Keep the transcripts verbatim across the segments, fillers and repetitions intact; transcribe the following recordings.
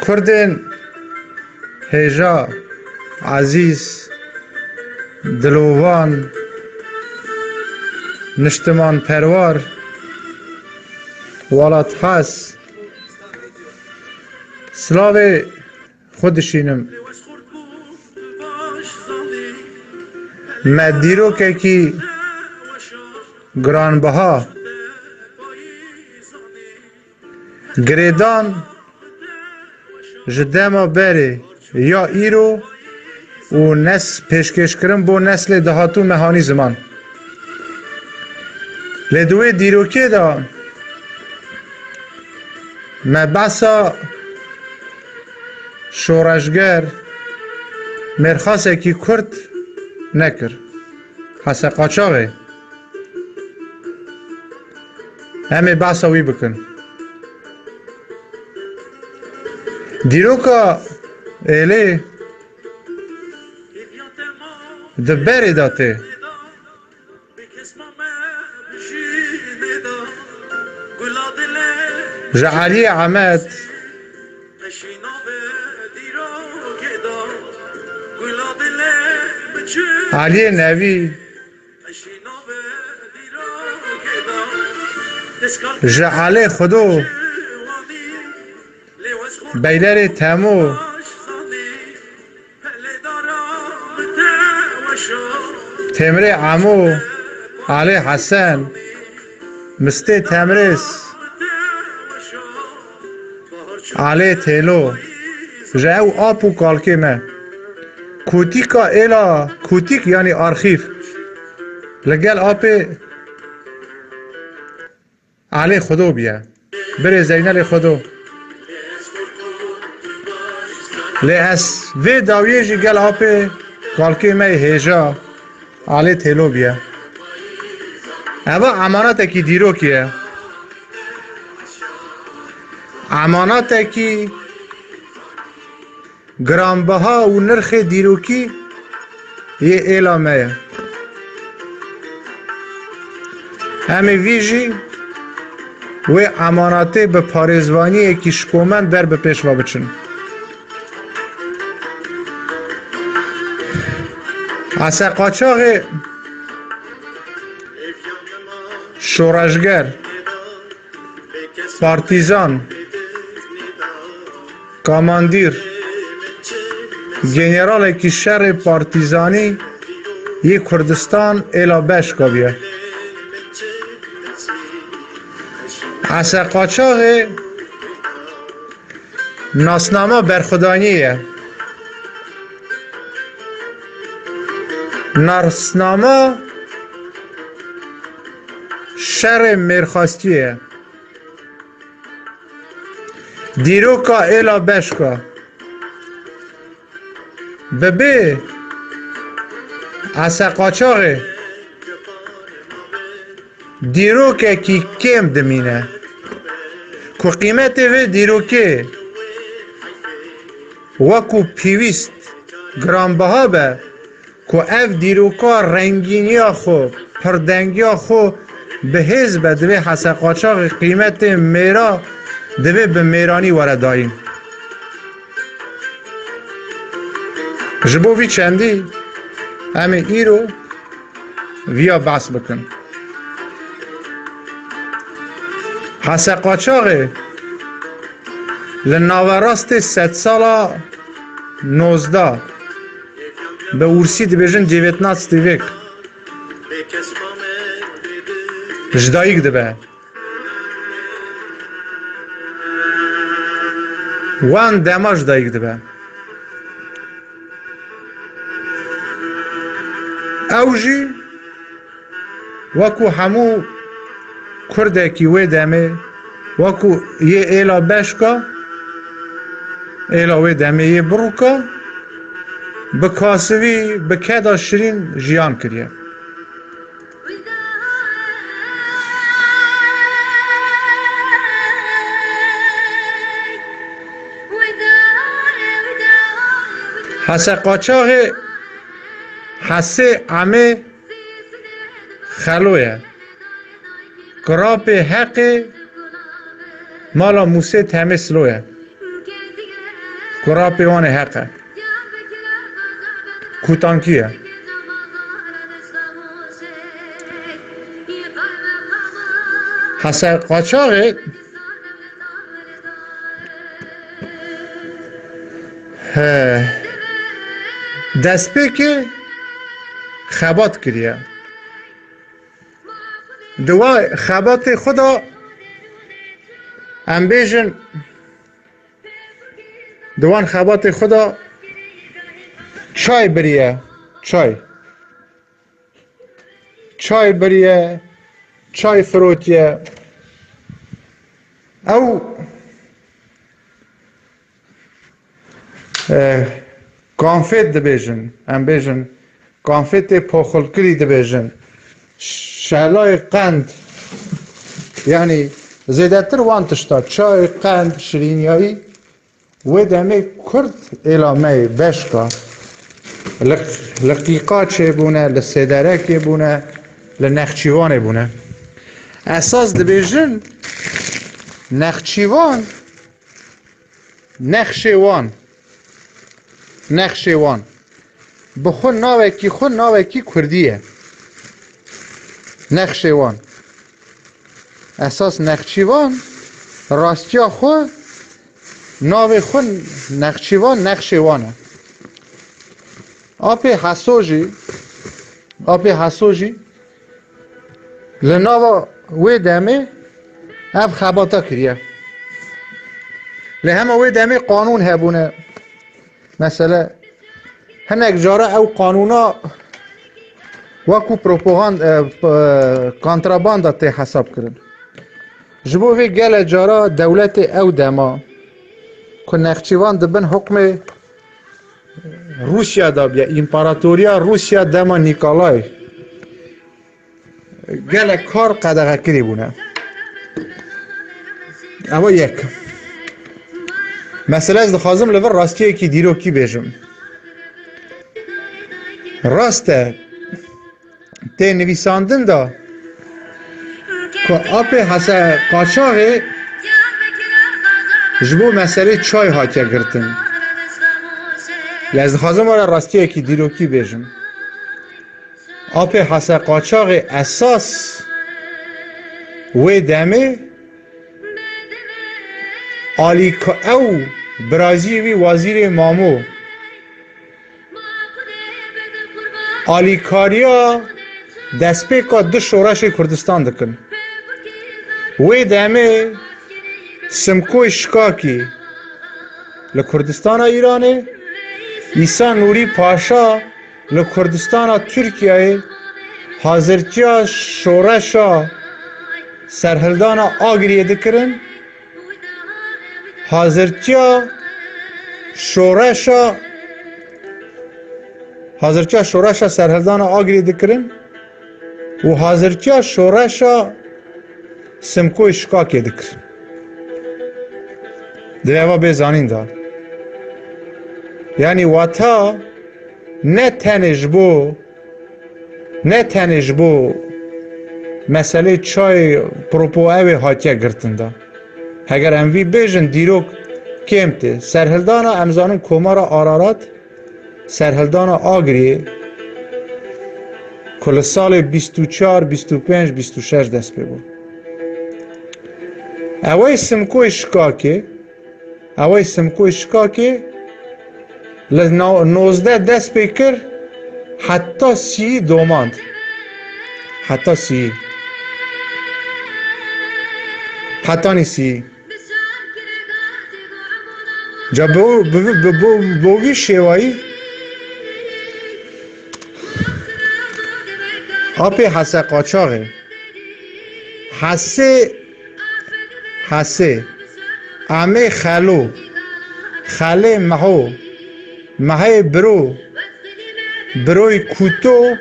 کردن هیجا عزیز دلوان نشتمان پروار والات خاص سلاو خودشینم مدیرو که کی گرانبها گریدان جدما بره یا ایرو و نس پیشکش کرم بو نسل دهاتو مهانی زمان لدوی دیروکه دا مبسا شورشگر مرخصه کی کرد نکر حسا قاچاقه همه بحثا وی بکن دیروکا ایلی دبری داته جعلی عمد علی نوی جعلی خودو بیلر تمو تمره عمو علی حسن مسته تمرس علی تیلو جاو آپو کالکی ما کوتیکا ایلا کوتیک یعنی آرخیف لگل آپ علی خودو بیا بره زینل خودو لی اس وی داویجی گل آپ کالکی ما هیجا علی تیلو بیا اما امانت کی دیرو کیه امانت کی گرانبها و نرخ دیروکی یه اعلامه همه ویجی و امانته به پارزوانی کی شکومن در به پیشوا بچن اصلا قاچاق شورشگر پارتیزان کاماندیر جنرال کی شر پارتیزانی یک کردستان الا بش کابیه اصلا قاچاق ناسنامه برخدانیه ناسنامه شر مرخواستیه دیروکا الا بشکا ببه اصا قاچاقه دیروکه کی کم دمینه که قیمت وی دیروکه وکو پیویست گرانبها به که اف دیروکا رنگینی خو پردنگی خو به حزب دوی حسا قاچاق قیمت میرا دوی به میرانی وردائیم جبو وی چندی همه ای رو ویا بحث بکن حسا قاچاق لناوراست ست سالا نوزده به ورسی دیویژن دیویتناستی ویک جداییک دبه وان دما جداییک دبه او جی وکو همو کرده کی وی دمه وکو یه ایلا بشکا ایلا وی دمه یه بروکا بکاسوی بکدا شرین جیان کریه حسه قاچاق حسه عمه خلویه گراب حق مالا موسه تمه سلویه کرا پیوان حقه کوتانکیه حسن قاچاق دست که خبات کریه دوا خبات خدا ام بیجن دوان خبات خدا چای بریه چای چای بریه چای فروتیه او کانفیت دبیجن ام بیجن کانفیت پاخلکری دبیجن شهلای قند یعنی زیدتر وان تشتا چای قند شیرینیایی و دمه کرد الامه بشکا لقیقا چه بونه لسیدرک بونه لنخچیوان بونه اساس دبیجن نخچیوان نخشیوان نخشیوان بخون ناوه کی خون ناوه کی کردیه نخشیوان اساس نخچیوان راستیا خود ناوه خون نخچیوان نخشیوانه آپی حسوجی آپی حسوجی لناوه وی دمه اب خباتا کریه لهمه وی دمه قانون هبونه مثلا هنک جاره او قانونا وکو پروپاگاند کانتراباندا تی حساب کرن جبو وی گل جاره دولت او دما که نخچیوان دبن حکم روسیا دا بیا امپراتوریا روسیا دما نیکالای گل کار قدغه کری بونه اما یک مثلا از دخوازم لور راستیه که دیرو کی بیجم راسته تی نویساندن دا که آپ حسن قاچاقی جبو مسئله چای هاتیا گرتن لازم خواستم آره راستیه که دیرو کی بیجم آپ حسن قاچاقی اساس و دمه آلی او برازیوی وزیر مامو آلیکاریا دست پیکا دو شورش کردستان دکن وی دمه سمکوی شکاکی لکردستان ایرانه ایسا نوری پاشا لکردستان ترکیه حاضرچیا شورشا سرهلدان آگریه دکرن حاضرچیا شورشا حاضرچیا شورشا سرهلدان آگری دکرن و حاضرچیا شورشا سمکوی شکاکی دکرن دویوا بیزانین دار یعنی واتا نه تنش بو نه تنش بو مسئله چای پروپو اوی هاتیا گرتن دا اگر اموی بیجن دیروک کمته سرهلدان امزانم کمار آرارات سرهلدان آگری کل سال بیست و چهار بیست و پنج بیست و شش دست ببود اوی سمکوی شکاکی اوی سمکوی شکاکی نوزده دست بکر حتی سی دوماند حتی سی حتی نیسی جا بو بو بو بوگی شیوایی آپی حسه قاچاقه حسه حسه امه خلو خله محو محه برو بروی کوتو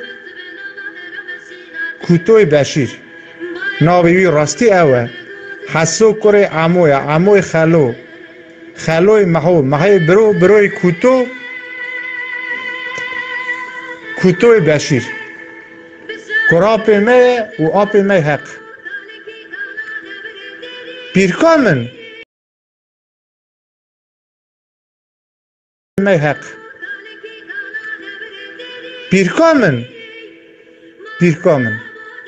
کوتوی بشیر ناویوی راستی اوه حسو کره عموی عموی خلو خلوی محو محه برو بروی کوتو کوتوی بشیر کراب می و آب می حق پیرکامن می حق پیرکامن پیرکامن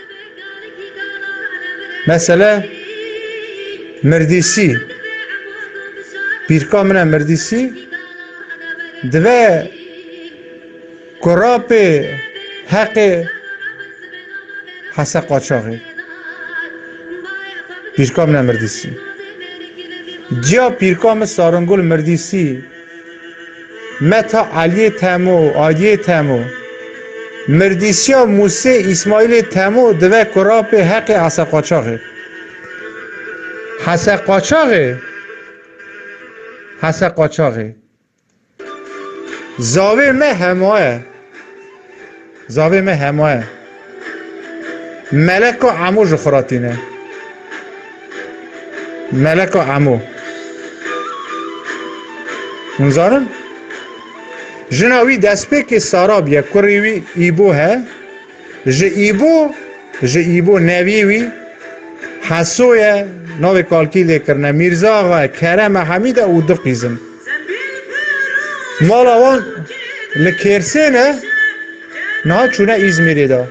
مثلا مردیسی پیرکامن مردیسی دوه کراپ حق حسن قاچاقی پیرکامن مردیسی جا پیرکام سارنگل مردیسی متا علی تمو آدی تمو مردیسیا موسی اسماعیل تمو دوه کراپ حق حسن قاچاقی حسن قاچاقی حسن قاچاقی زاوی مه همواه زاوی مه همواه ملک و عمو جخوراتینه ملک و عمو منظارن جناوی دست پی که سارابیه کوریوی ایبو ها جه ایبو جه ایبو نویوی حسویه نوی کالکی لیکرنه میرزا آقا کرم حمیده او دو قیزم مالا وان لکرسینه نه چونه ایزمیری دا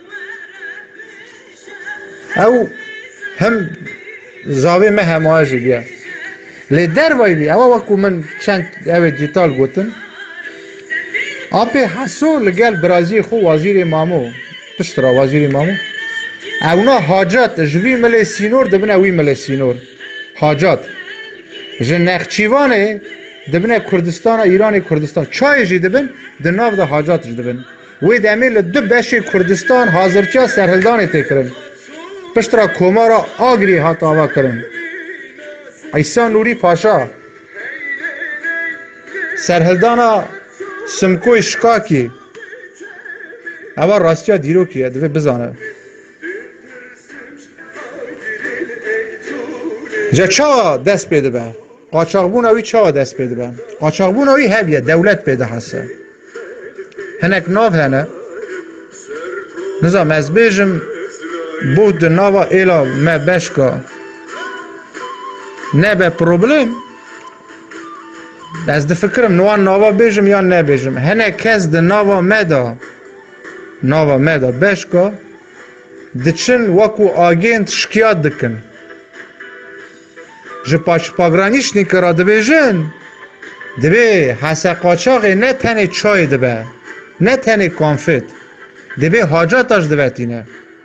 او هم زاوی مه هماجی بیا لی در وایلی او وکو من چند او دیتال گوتن آپی حسو لگل برازی خو وزیر مامو تشترا وزیر مامو اونا حاجات جوی ملی سینور دبنه وی ملی سینور حاجات جه نخچیوانه دبنه کردستان ایران کردستان چای جی دبن دناف ده حاجات جی دبن وی دمیل دو بشی کردستان حاضرچا سرهلدان تکرن پشترا کومارا آگری هات آوا کرن عیسی نوری پاشا سرهلدانا سمکوی شکاکی اوا راستیا دیرو کیه دوی بزانه جا چا دست پیده به قاچاقبون اوی چا دست پیده به قاچاقبون اوی هبیه دولت پیده هسته هنک ناف هنه نظام از بیجم بود ناوا ایلا ما بشکا نه به پروبلم از ده فکرم نوان ناوا بیجم یا نه بیجم هنه کس ده ناوا مدا ناوا مدا بشکا ده چن وکو آگینت شکیات دکن جه پاچ پاگرانیش نیکرا ده بیجن ده بی حسن قاچاقی نه تنه چای ده به نه تنه کانفت ده بی حاجاتاش ده بتینه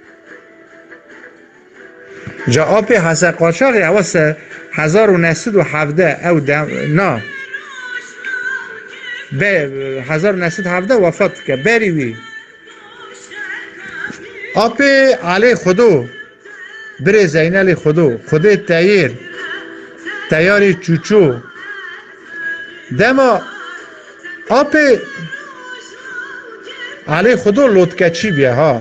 جا آپی حسن قاچاقی اواسه هزار و نهصد و هفده او دم نه به هزار و نهصد و هفده وفات که بری وی آپی علی خودو بره زین علی خودو خودی تایر تیاری چوچو دما آپی علی خودو لوتکچی بیا ها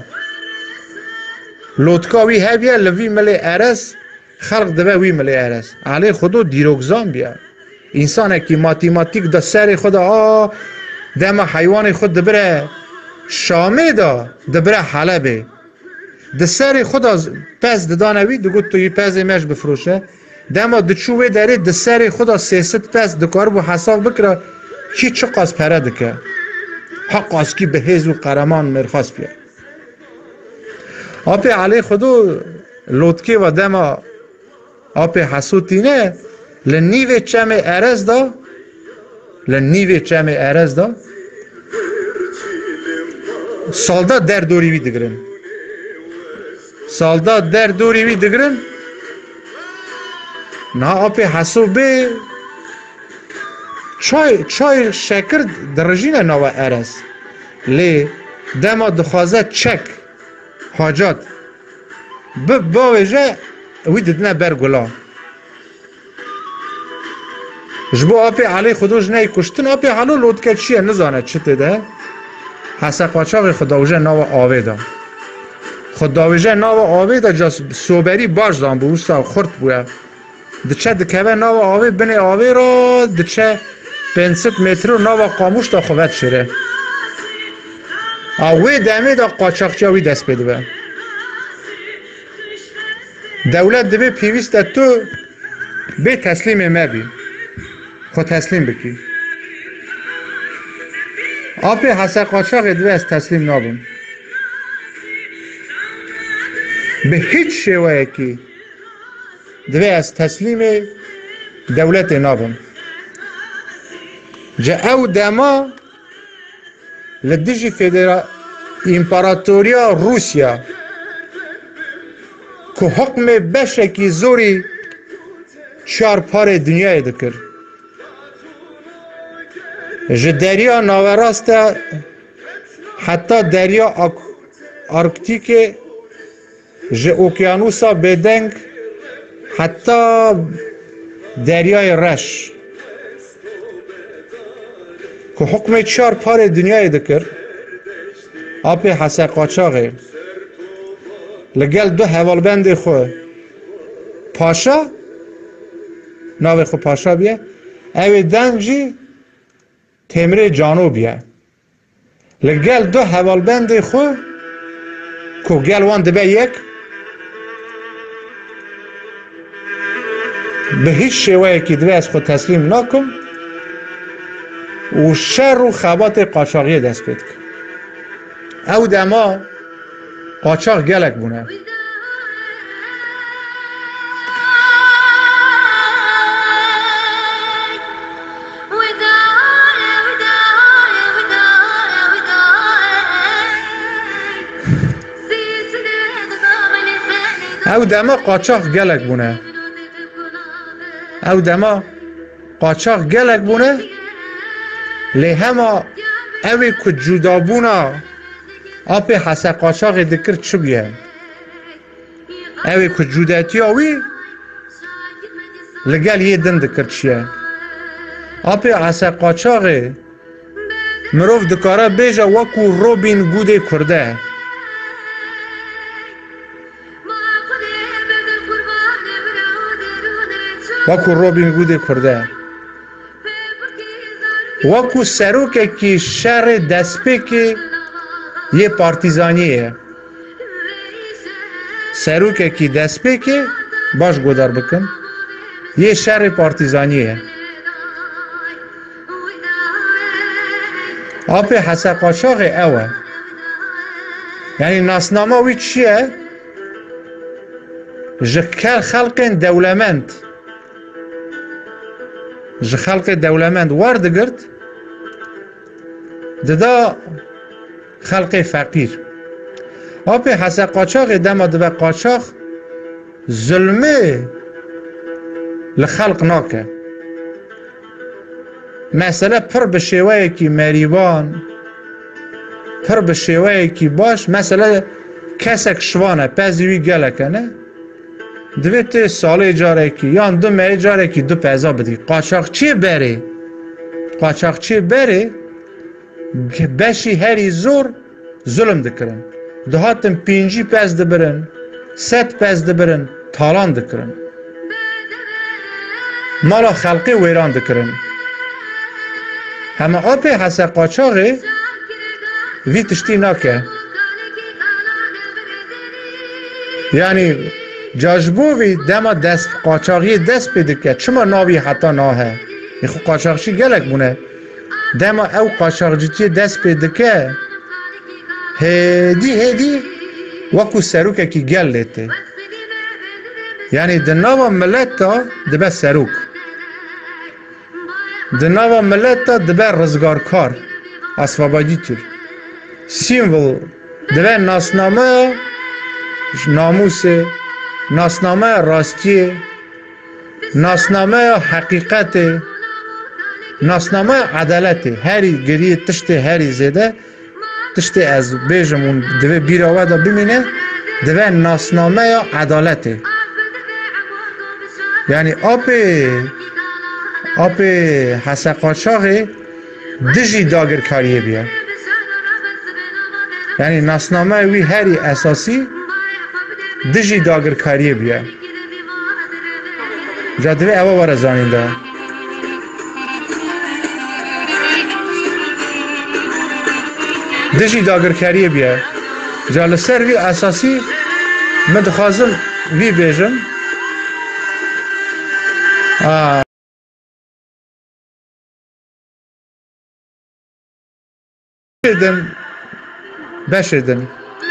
لوتکاوی هبیه لوی ملی ارس خلق دبه وی ملی ارس علی خودو دیروگزان بیا انسان که ماتیماتیک دا سر خدا آه دم حیوان خود دبره شامه دا دبره حلبه دا سر خدا پس دانوی دو گوت توی پس ایمش بفروشه دم دچوه داره دا سر خدا سیست پس دکار بو حساب بکره کی چه قاس پره دکه حق از کی به هزو قرمان مرخواست بیا آپی علی خودو لوتکی و دم آپی حسوتینه لنیوه چم ارز دا لنیوه چم ارز دا سالدا در دوری وی دگرن سالدا در دوری وی دگرن نا آپی حسو بی چای چای شکر درجینه نوا ارز لی دما دخوازه چک حاجات ب باوجه وی ددنه برگولا جبو آپی علی خودوش نی کشتن آپی حالو لودکت چیه نزانه چته ده حسن قاچاقی خداوجه ناو آوه ده خداوجه ناو آوه ده جا سوبری باش دان بو اوستا خورد بویا ده چه دکوه ناو آوه بنی آوه را ده چه پنست متر ناو قاموش دا خوبت شره آوه دمه دا قاچاقچی آوی دست بده به دولت دبی پیویست تو به تسلیم ما بی خود تسلیم بکی آپی حسن قاچاق دوی از تسلیم نابم به هیچ شیوه که دوی از تسلیم دولت نابم جا او دما لدیجی فدرا امپراتوریا روسیا که حکم بشکی زوری چار پار دنیای دکر جا دریا ناوراست حتی دریا آرکتیک جا اوکیانوسا بدنگ حتی دریای رش که حکم چار پار دنیای دکر آپی حسن قاچاقی لگل دو حوالبند خو پاشا ناوی خو پاشا بیه اوی دنجی تمره جانو بیه لگل دو حوالبند خو که گل وان دبه یک به هیچ شیوه که دوی از خود تسلیم نکن و شر و خبات قاچاقی دست بید کن او دما قاچاق گلک بونه او دما قاچاق گلک بونه او دما قاچاق گلک بونه لی هما اوی که جدا بونا آپی حسن قاچاق دکر چو بیه اوی که جودتی آوی لگل یه دن دکر چیه آپی حسن قاچاق مروف دکاره بیجا وکو روبین گوده کرده وکو روبین گوده کرده وکو سروکه که شر دسپه که یه پارتیزانیه سروکه که دسپه که باش گودار بکن یه شر پارتیزانیه آپی حسن قاچاق اوه یعنی ناسنامه وی چیه جکل خلق دولمند جه خلق دولمند وارد گرد ددا خلق فقیر آپی حسن قاچاق دما دبا قاچاق ظلمه لخلق ناکه مثلا پر به شیوه کی مریوان پر به شیوه کی باش مثلا کسک شوانه پزیوی گله کنه دویت سال اجاره کی یا دو ماه اجاره کی دو پیزا بدی قاچاق چی بره قاچاق چی بره بشی هری زور ظلم دکرن دهاتن پینجی پز دبرن ست پز دبرن تالان دکرن مالا خلقی ویران دکرن همه آپی حسن قاچاقی وی تشتی ناکه یعنی جاجبوی دما دست قاچاقی دست پیده که چما ناوی حتی ناهه یخو قاچاقشی گلک بونه دما او قاچاقجیتی دست پیده که هدی هدی وکو سروکه کی گل لیته یعنی دناوا ملت تا دبه سروک دناوا ملت تا دبه رزگارکار اسوابادی تر سیمبل دبه ناسنامه ناموسه ناسنامه راستی ناسنامه حقیقت ناسنامه عدالت هری گریه تشت هری زده تشت از بیجمون دوه بیراوه دا بمینه دوه ناسنامه عدالت یعنی آپی آپی حسن قاچاقی دژی داگرکاریه بیا یعنی ناسنامه وی هری اساسی دژی داگرکاریه بیا جادوه اوه وره زانینده دژی داگرکاریه بیا جال سر وی اساسی من دخوازم وی بیجم آه بشدن بشدن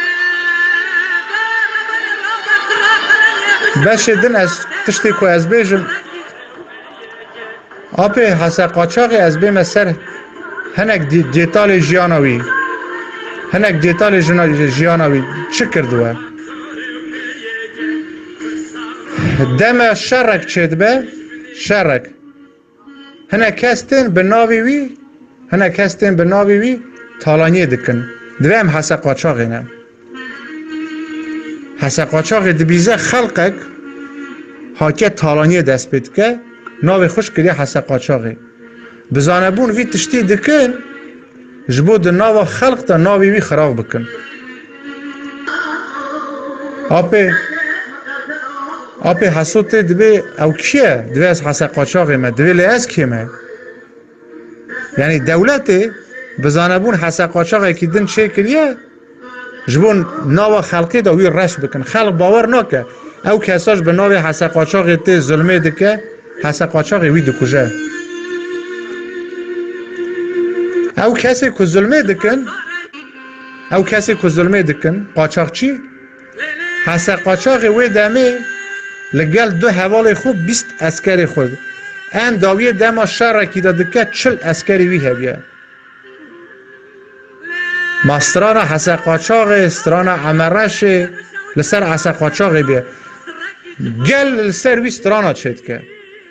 بشدن از تشتی که از بیجم آپی حسا قاچاقی از بیم سر هنک دیتال جیانوی هنک دیتال جیانوی چه کردوه دم شرک چید به شرک هنک کستین به ناوی وی هنک کستین به ناوی وی تالانی دکن دویم حسا قاچاقی نه حسا قاچاقی دبیزه خلقک حاکه تالانی دست بید که ناوی خوش کردی حسا قاچاقی بزانه بون وی تشتی دکن جبو ده ناو خلق تا ناوی وی خراب بکن آپی آپی حسوت دبی او کیه دبی از حسا قاچاقی ما دبی لیاز کیه ما یعنی دولتی بزانه بون حسا قاچاقی که دن چه کریه جبون ناو خلقی دا وی رش بکن خلق باور نکه او کساش به ناوی حسا قاچاقی تی ظلمه دکه حسا قاچاقی وی دکوژه او کسی که ظلمه دکن او کسی که ظلمه دکن قاچاقچی حسا قاچاقی وی دمه لگل دو حوال خوب بیست اسکری خود ان داوی دما شرکی دا دکه چل اسکری وی هبیه ماسترانا حسا قاچاقی استرانا عمرش لسر حسا قاچاقی بیه گل لسر وی استرانا چید که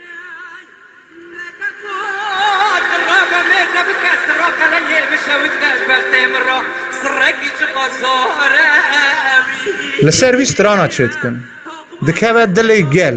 لسر وی استرانا چید کن دکه دلی گل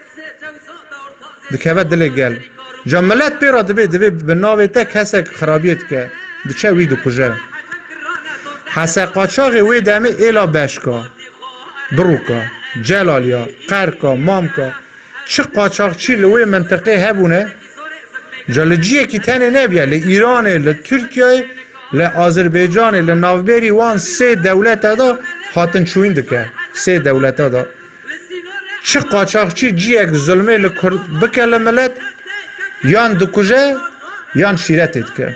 دکه دلی گل جملت پیرا دبی دبی به ناوی تا کسی خرابیت که دچه وی دو کجه حسا قاچاقی وی دمی ایلا بشکا بروکا جلالیا قرکا مامکا چه قاچاق چی لوی منطقه هبونه جالجیه کی تنه نبیه لی ایرانه لی ترکیه لی آذربایجانه لی ناوبری وان سه دولت دا هاتن چوین دکه سه دولت دا چه قاچاق چی جیه که ظلمه لی بکل ملت یان دکوژه یان شیرتت که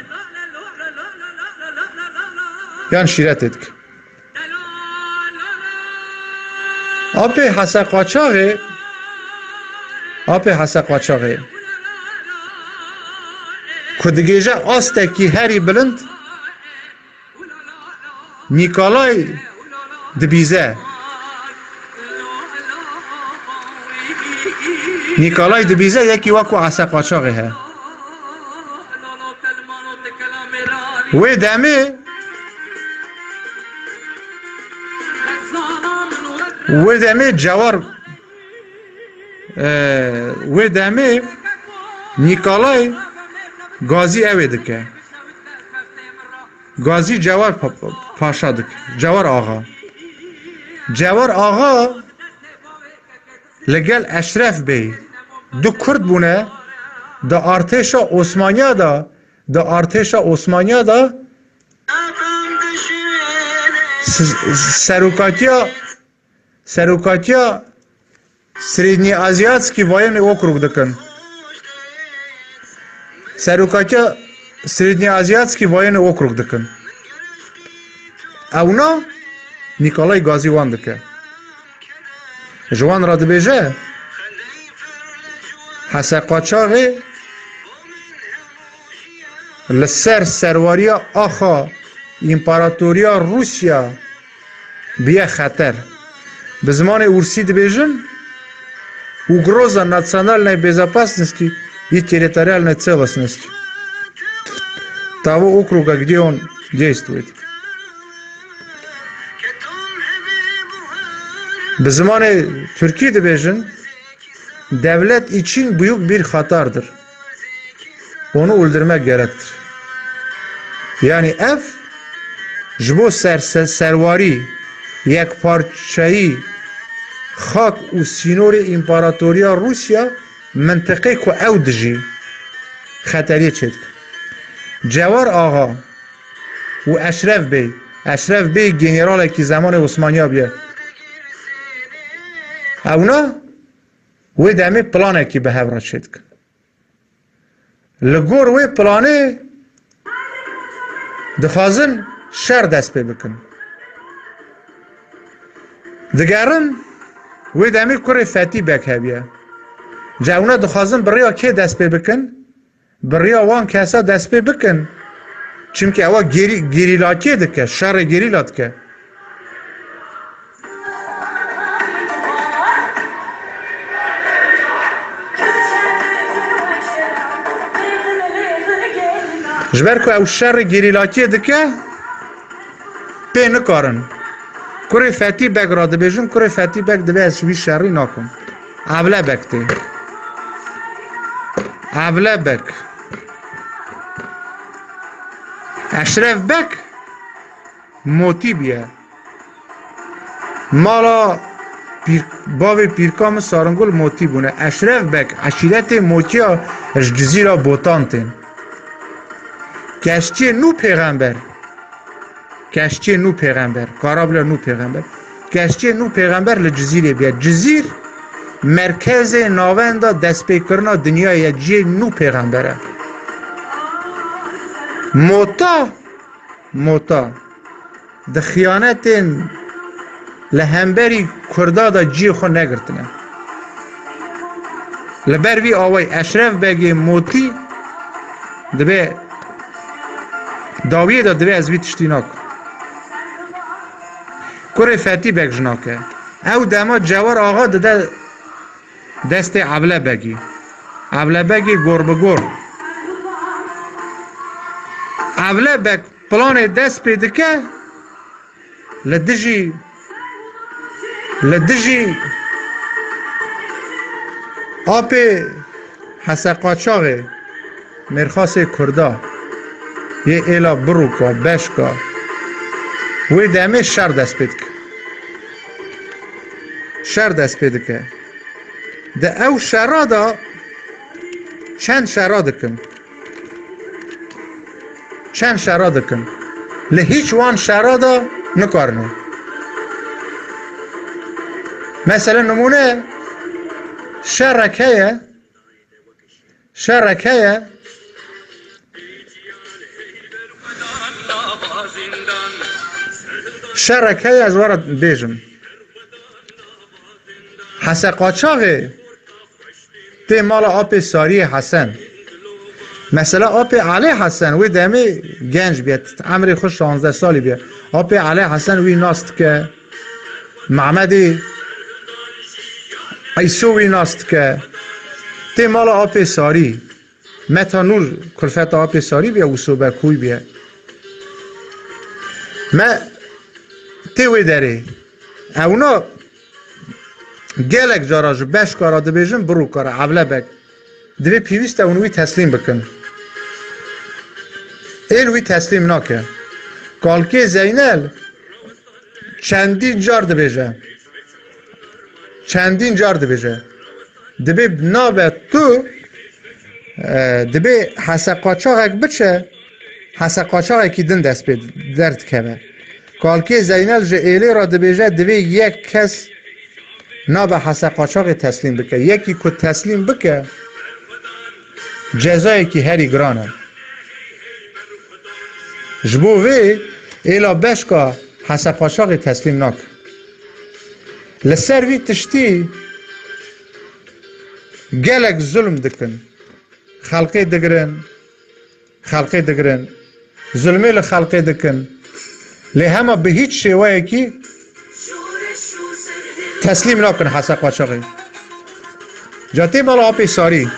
یان شیرتت که آپی حسا قاچاقی آپی حسا قاچاقی کدگیجه آستکی هری بلند نیکالای دبیزه نیکالای دبیزه یکی وکو حسا قاچاقی ها وی دمه وی دمه جوار وی دمه نیکالای گازی اوی دکه گازی جوار پاشا دکه جوار آغا جوار آغا لگل اشرف بی دو کرد بونه دا ارتشا عثمانیا دا دا ارتشا عثمانیا دا سروکاتیا سروکاتیا سریدنی آزیاتسکی وایم اوکروگ دکن سروکاتیا سریدنی آزیاتسکی وایم اوکروگ دکن اونا نیکالای گازی وان دکه جوان را دبیجه حسا قاچاقی لسر سرواریا آخا امپراتوریا روسیا بیه خطر به زمان اورسی دبیجن угроза национальной безопасности и территориальной целостности того округа, где он действует. به زمان ترکی دبیجن devlet için büyük bir hatardır. Onu öldürmek gerektir. Yani ev jbo ser servari یک parçayı خاک و سینور امپراتوریا روسیا منطقه که او دجی خطریه چید جوار آقا و اشرف بی اشرف بی گنرال که زمان عثمانیا بیه اونا و دمی پلانه که به هفران چید کن لگور و پلانه دخوازن شر دست پی بکن دگرن وی دمی کره فتی بک هبیه جاونا دخوازن بریا که دست پی بکن بریا وان کسا دست پی بکن چونکه اوا گیری گریلاتی دکه شر گریلات که جبر که او شر گریلاتی دکه پی نکارن کره فتی بک را دبیجن کره فتی بک دبی از شوی شری نکن اوله بک تی اوله بک اشرف بک موتی بیه مالا پیر باوی پیرکام سارنگل موتی بونه اشرف بک عشیرت موتی ها اش جزیره بوتان تین کشتی نو پیغمبر کشتی نو پیغمبر کارابل نو پیغمبر کشتی نو پیغمبر لجزیره بیاد جزیر مرکز ناوندا دست پیکرنا دنیای جی نو پیغمبره موتا موتا ده خیانت لهمبری کردا دا جی خو نگرتنه لبر وی آوای اشرف بگی موتی دبی داویه دا دبی از وی تشتی ناک کره فتی بگ جناکه او دما جوار آقا ده دست عبله بگی عبله بگی گور بگور عبله بگ پلان دست پیده که لدجی لدجی آپ حسقاچاقه مرخاص کردا یه ایلا بروکا بشکا وی دمه شر دست پیده که شر دست پیده که ده او شرادا چند شرادا کن چند شرادا کن لهیچ وان شرادا نکارنه مثلا نمونه شرکه شرکه شرکه از وارد بیجم حسن قاچاقه تی مال آپ ساری حسن مثلا آپ علی حسن وی دمی گنج بیاد عمری خوش شانزده سالی بیاد آپ علی حسن وی ناست که محمدی ایسو وی ناست که تی مال آپ ساری متا نور کلفت آپ ساری بیا و صوبه کوی بیا ما تی وی داری اونا گلک جاراج بش کارا دبیجن برو کارا عبله بک دوی پیویست اونوی تسلیم بکن ایلوی تسلیم ناکه کالکه زینل چندین جار دبیجه چندین جار دبیجه دبی نابه تو دبی حسن قاچاق بچه حسن قاچاق کی دن دست بید درد که کالکه زینل جه ایلی را دبیجه دبی یک کس نا به حسن قاچاق تسلیم بکه یکی که تسلیم بکه جزایی که هری گرانه جبوه ایلا بشکا حسن قاچاق تسلیم نک لسر وی تشتی گلک ظلم دکن خلقی دگرن خلقی دگرن ظلمی لخلقی دکن لی همه به هیچ شیوه که تسلیم نکن حسن قاچاقی جاتی مالا آپی ساری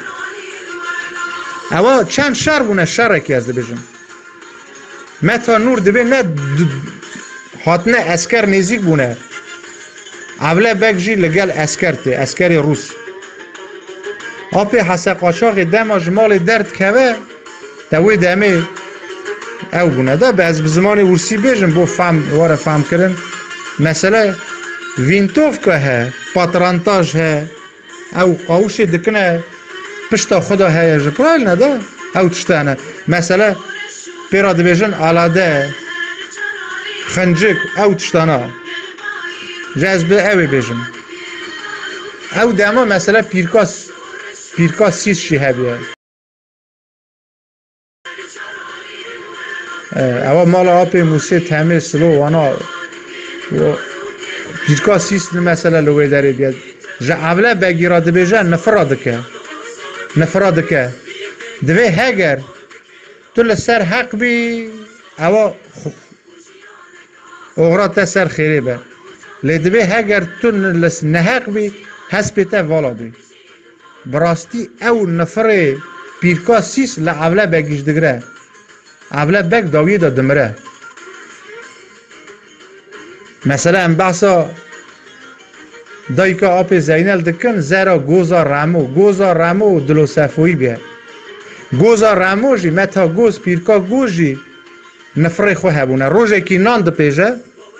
اما چند شر بونه شر که از دبیجم متا نور دبی نه حاتنه اسکر نیزیک بونه اوله بک جی لگل اسکر تی اسکر روس آپی حسن قاچاقی دم جمال درد که دوی دمه او بونه ده بعض بزمان ورسی بیجم بو فهم واره فهم کرن مثلا وینتوف که ها پاترانتاج ها او قاوش دکنه پشتا خدا ها جپرال نده او تشتانه مثلا پیرا دبیجن آلاده خنجک او تشتانه جذبه اوی بیجن او دما مثلا پیرکاس پیرکاس سیز شی هبیه اوا مال آپ موسی تامه سلو وانا پیرکا سیست مثلا لوی داره بیاد جا اوله بگیرا دبیجه نفراده که نفراده که دوی هگر تو لسر حق بی اوا اغرات سر خیره به لیدوی هگر تو لس نحق بی هسپیتا والا بی براستی او نفره پیرکا سیست لعوله بگیش دگره اوله بگ داویه دا دمره مثلا ام بحثا دایکا آپ زینل دکن زرا گوزا رامو گوزا رامو دلو صفوی بیا گوزا رامو جی متا گوز پیرکا گوز جی نفره خو هبونه روژه کی نان ده پیجه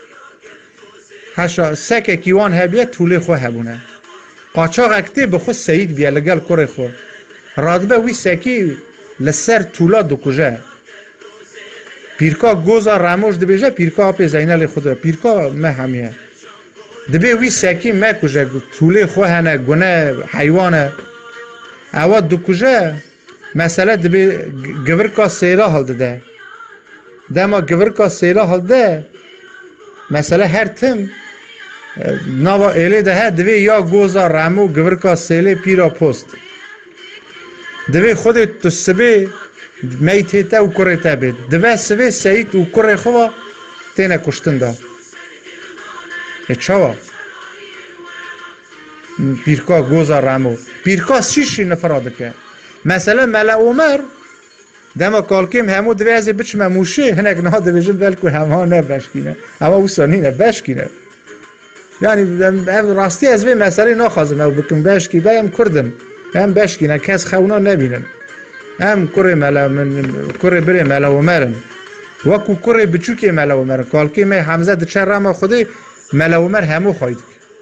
هشا سکه کیوان هبیه طوله خو هبونه قاچاق اکتی بخو سید بیا لگل کره خو رادبه وی سکی لسر طولا دو کجه پیرکا گوزا راموش ده بیجه پیرکا آپ زینل خود پیرکا مه همیه دبی وی سکی مکوجه طوله خوهنه گونه حیوانه اوا دو کجه مثلا دبی گورکا سیلا حال ده دما گورکا سیلا حال ده مثلا هر تم نوا ایلی ده دبی یا گوزا رامو گورکا سیلی پیرا پست دبی خود تو سبی میتیتا و کره تا بید دبی سبی سید و کره خواه تینه کشتن ده چاوا پیرکا گوزا رامو پیرکا شیشی نفراده که مثلا ملا عمر دما کالکیم همو دوی ازی بچمه موشه هنک نه دویجن بلکو همه نه بشکینه اما او سانی نه بشکینه یعنی راستی از وی مسئله نخوازم او بکن بشکی بایم کردم هم بشکینه کس خونا نبینن هم کره ملا من کره بره ملا عمرن وکو کره بچوکی ملا عمر کالکیم حمزه دچر رما خودی ملا عمر همو خواهید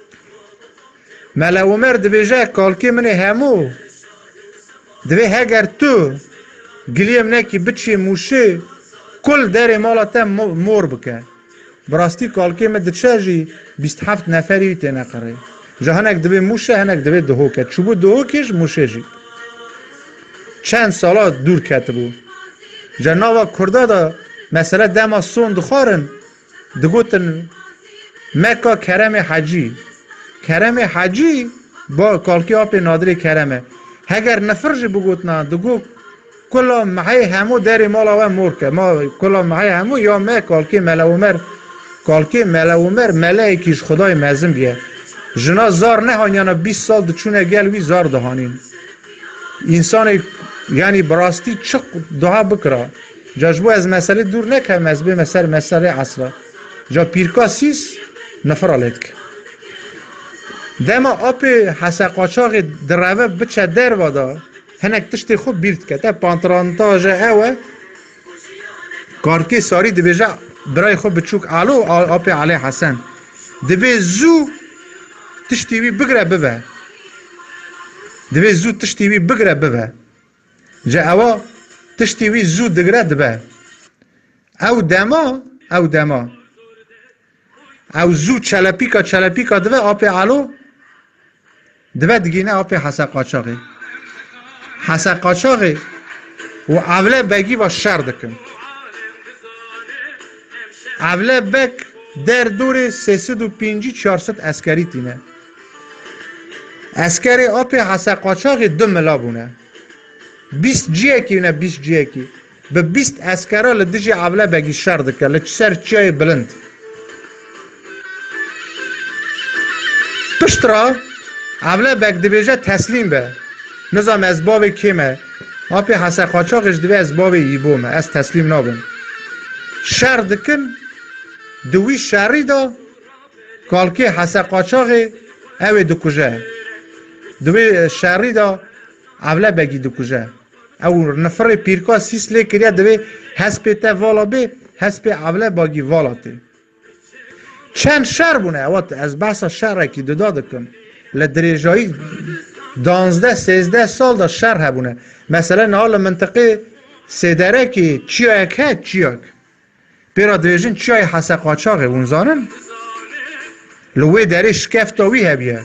ملا عمر دویجه کالکی منی همو دوی هگر تو گلیم نکی بچی موشه کل در مالاتا مور بکن براستی کالکی من دچه جی بیست هفت نفری تینه قره جا هنک دوی موشه هنک دوی دهو کد چوبو دهو کش موشه جی چند سالا دور کت بو جا ناوا کرده دا مثلا دما سون دخارن دگوتن مکا کرم حجی کرم حجی با کالکی آپ نادری کرمه هگر نفرج بگوتنا دگو کلا محی همو داری مالا و مورکه ما کلا محی همو یا ما کالکی ملا عمر کالکی ملا عمر ملائکیش خدای مزم بیه جنا زار نهانیانا بیست سال دچونه گل وی زار دهانین انسان یعنی براستی چق دعا بکرا جاجبو از مسئله دور نکم از به مسئله مسئله عصر جا پیرکا سیس نفر آلید که دما آپ حسا قاچاق دروه بچه در وادا هنک تشتی خوب بیرد که تا پانترانتاج اوه کارکی ساری دی بیجه برای خوب بچوک آلو آپ علی حسن دی بی زو تشتی بی بگره ببه دی بی زو تشتی بی بگره ببه جا اوه تشتی بی زو دگره دبه او دما او دما او زو چلپیکا چلپیکا دوه آپ علو دوه دگینه آپ حسا قاچاقی حسا قاچاقی و اوله بگی با شر دکن اوله بگ در دور سیصد و پنجی چهارصد اسکری تینه اسکری آپ حسا قاچاقی دو ملا بونه بیست جیه کی نه بیست جیه کی به بیست اسکرا لدجی اوله بگی شر دکن لچ سر چای بلند پشترا اوله بگ دبیجه تسلیم به نظام از باب کمه آپی حسا قاچاقش دوی از باب ایبومه از تسلیم نابن شر دکن دوی شری دا کالکی حسا قاچاقی اوی دو کجه دوی شری دا اوله بگی دو کجه او نفر پیرکا سیس لی کریا دوی حسب تا والا بی حسب اوله باگی والا تی چند شهر بونه اوات از بحث شهر که داده کن لدریجایی دانزده سیزده سال دا شهر هبونه مثلا نهال منطقه سیدره که چیاک هد چیاک پیرا دریجین چیای حسا قاچاقه اونزانن لوی داری شکفتاوی هبیه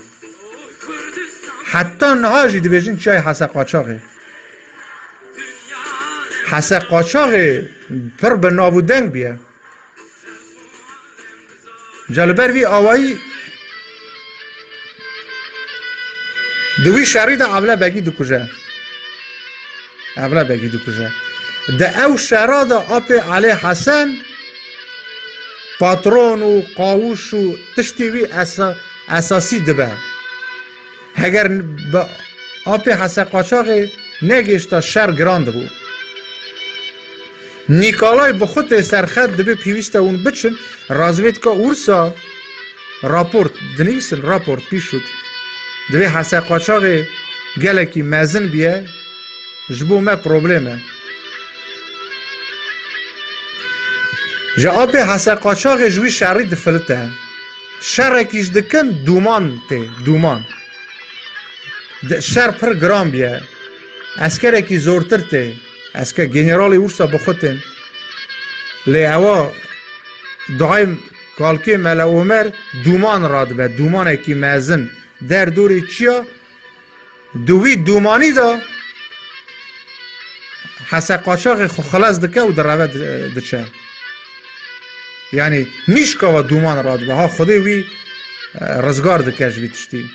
حتی نهاجی دریجین چیای حسا قاچاقه حسا قاچاق پر به نابودنگ بیه جلبر وی آوایی دوی شرید اوله بگی دو کجه اوله بگی دو کجه ده او شراد آپ علی حسن پاترون و قاوش و تشتی وی اسا اساسی دبه اگر با آپ حسن قاچاق نگشتا شر گراند بود نیکالای به خود سرخط دبه پیوسته اون بچن رازویت که اورسا راپورت دنیسن راپورت پیش شد دبه حسن قاچاق گلکی مزن بیه جبو ما پروبلیمه جا آب حسن قاچاق جوی شری دفلته شر کیش دکن دومان ته دومان شر پر گرام بیه اسکر کی زورتر ته اسکر گنرالی ورسا بخوتن لی اوا دایم کالکی ملا عمر دومان راد به دومان کی مزن در دوری چیا دوی دومانی دا حسن قاچاق خلاص دکه و در روه دچه یعنی نیشکا و دومان راد به ها خودی وی رزگار دکش وی تشتی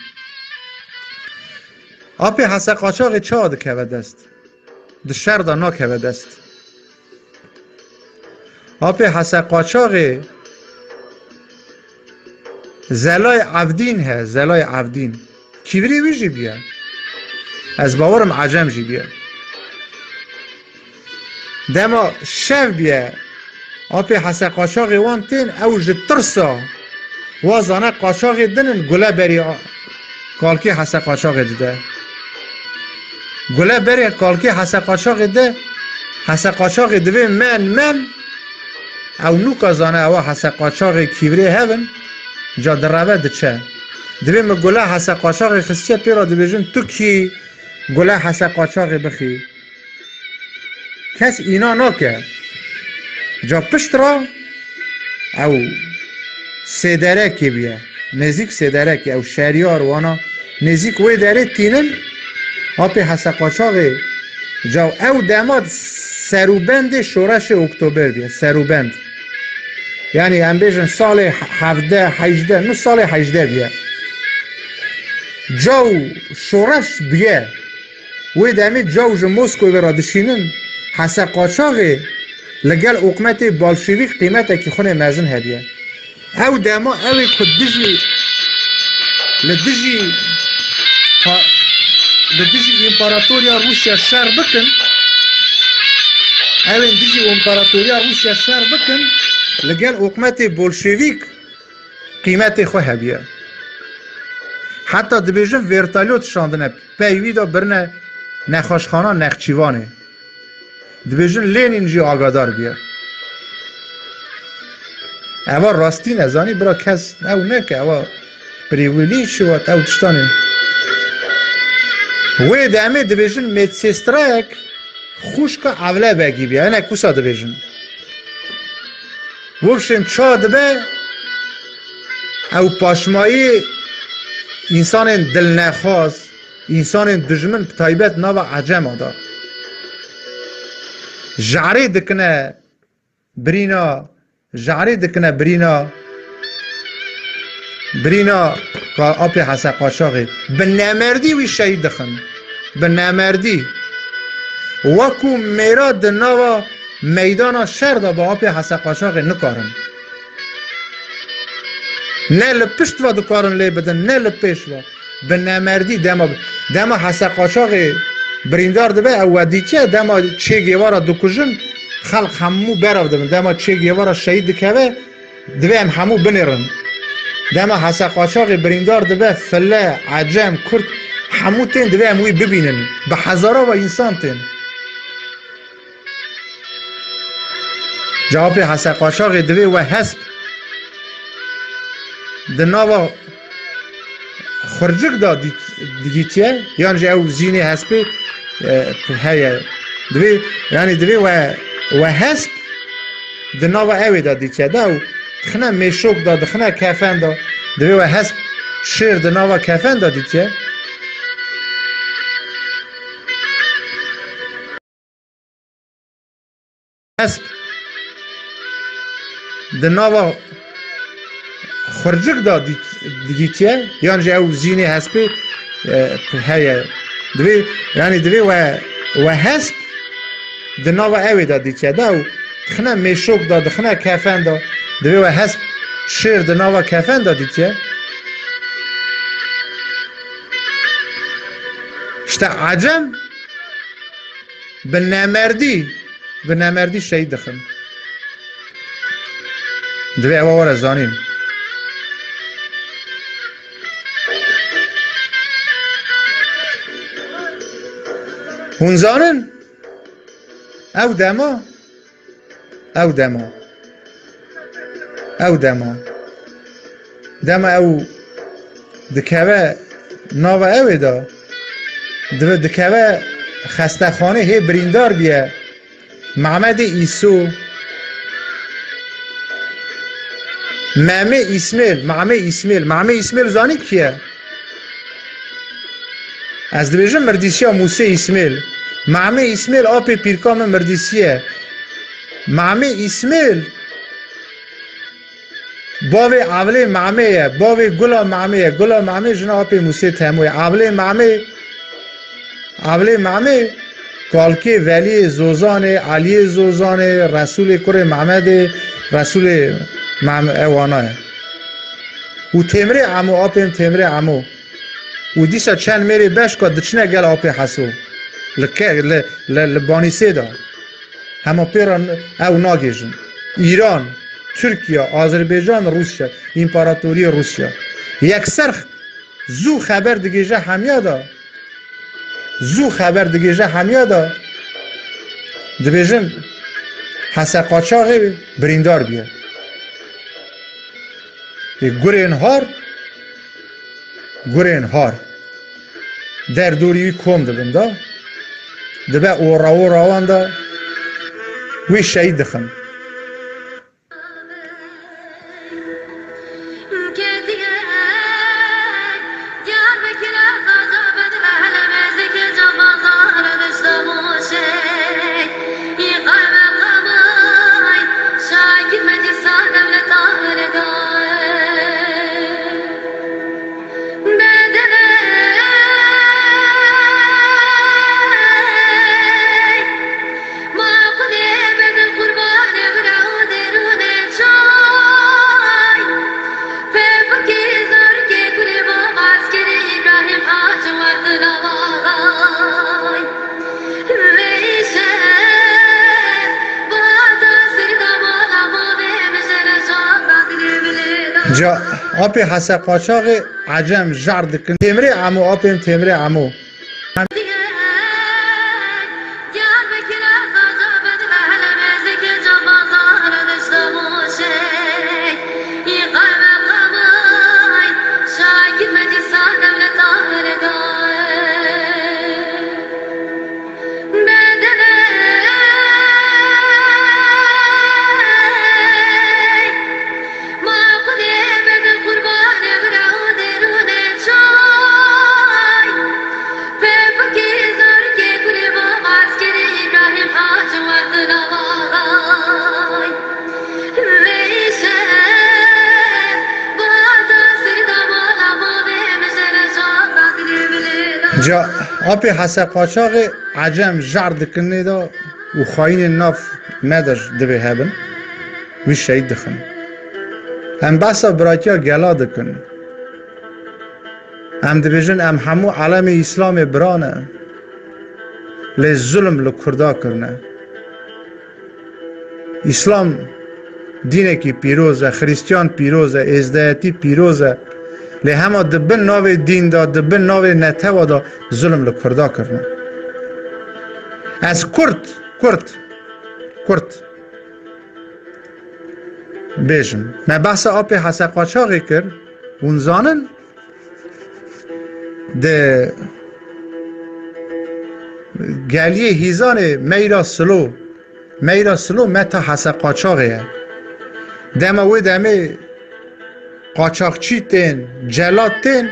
آپی حسن قاچاق چا دکه و دست ده شر دا ناکه و دست آپی حسن قاچاق زلای عبدین هست زلای عبدین کیوری وی جی بیا از باورم عجم جی بیا دما شف بیا آپی حسن قاچاق وان تین او جترسا وازانه قاچاق دنن گله بری کالکی حسن قاچاق دیده گله بری کالکی حسن قاچاق ده حسن قاچاق دوی من من او نو کازانه او حسن قاچاق کیوری هون جا در روه ده چه دوی ما گله حسن قاچاق خسیه پیرا دو بیجن تو کی گله حسن قاچاق بخی کس اینا ناکه جا پشت را او سیدره که بیه نزیک سیدره که او شریار وانا نزیک وی داره تینن آپی حسن قاچاق جا او داماد سروبند شورش اکتبر بیه سروبند یعنی هم بیشن سال هفده هجده نو سال هجده بیه جاو شورش بیه وی دامید جاو جو موسکو را دشینن حسن قاچاق لگل حکومت بالشویک قیمت که خونه مزن هدیه او دما اوی که دجی لدجی لدجی امپراتوریا روسیا شر بکن اوی دجی امپراتوریا روسیا شر بکن لگل حکومت بالشویک قیمت خو هدیه حتی دبیجن ورتالیوت شاندنه پیوی دا برنه نخاشخانه نخچیوانه دبیجن لینین جی آگادار بیا اوا راستی نزانی برا کس او نکه اوا پریویلی شوات او تشتانه وی دامه دبیجن میتسیسترک خوش که اوله بگی بیا اینه کسا دبیجن وفشن چا دبه او پاشمایی انسان دل نخواست انسان دجمن بتایبت ناو عجم آدار جعری دکنه برینا جعری دکنه برینا برینا که آپی حسن قاچاقی به نمردی وی شهید دخن به نمردی وکو میرا دناوا میدانا شردا با آپی حسن قاچاقی نکارن نه لپشت و دکارن لی بدن نه لپشت و به نمردی دما دما حسن قاچاقی بریندار دبه او دیچه دما چه گیوارا دکوژن خلق همو براو دبن دما چه گیوارا شهید دکوه دبه هم همو بنیرن دما حسن قاچاقی بریندار دبه فله عجم کرد همو تین دبه هموی ببینن به هزارا و انسان تین جواب حسن قاچاقی دبه و حسب دناوا خرجک دا دیگیتیه یعنی جو زینی حسبی هیا دوی یعنی دوی و و حسب دناوا اوی دا دیگیتیه دا و دخنا میشوک دا دخنا کفن دا دوی و حسب شیر دناوا کفن دا دیگیتیه هست دنوا خرجک دا دیگیتیه یان جه او زینی هسپی هیا دوی یعنی دوی و و هسپ دنوا اوی دا دیگیتیه دا و خنا میشوک دا دخنا کفن دا دوی و هسپ شیر دنوا کفن دا دیگیتیه اشتا عجم به نمردی به نمردی شهید دخن دوی اوه ور زانین هون زانن او دما او دما او دما دما او دکوه ناوه اوه دا دو دکوه خسته خانه هی بریندار بیه محمد ایسو مامه اسمیل مامه اسمیل مامه اسمیل زانی کیه از دویژن مردیسیا موسی اسمیل مامه اسمیل آپی پیرکام مردیسیه مامه اسمیل باوی اوله مامه باوی گلا مامه گلا مامه جنا آپی موسی تموی اوله مامه اوله مامه کالکی ولی زوزان علی زوزان رسول کره محمد رسول محمد اوانه و تمره عمو آپیم تمره عمو و دیسا چند میری بش که دچنه گل آپی حسو لکه لبانی سیدا همه پیران او ناگیجن ایران ترکیه آذربایجان روسیه امپراتوری روسیه یکسر زو خبر دیگه همیه دا زو خبر دیگه همیه دا دبیجن حسن قاچاقی بریندار بیه گرین هار گرین هار در دوری کم دبن دا دبه اورا اورا وان دا وی شهید دخن جا آپی حسن قاچاق عجم جرد کن تمره عمو آپیم تمره عمو جا آپی حسن قاچاق عجم جرد کنه دا و خواهین ناف مدر دوی هبن وی شهید دخن هم بسا براتیا گلا دکن هم دویجن هم همو علم اسلام برانه لی ظلم لکردا کرنه اسلام دینه کی پیروزه خریستیان پیروزه ازدهیتی پیروزه لی همه دبن ناوی دین دا دبن ناوی نتوا دا ظلم لکردا کرنه از کرد کرد کرد بیشم من بحث آپی حسن قاچاقی کرد اون زانن ده گلیه هیزان میرا سلو میرا سلو متا حسن قاچاقیه دمه وی دمه قاچاقچی تین جلاد تین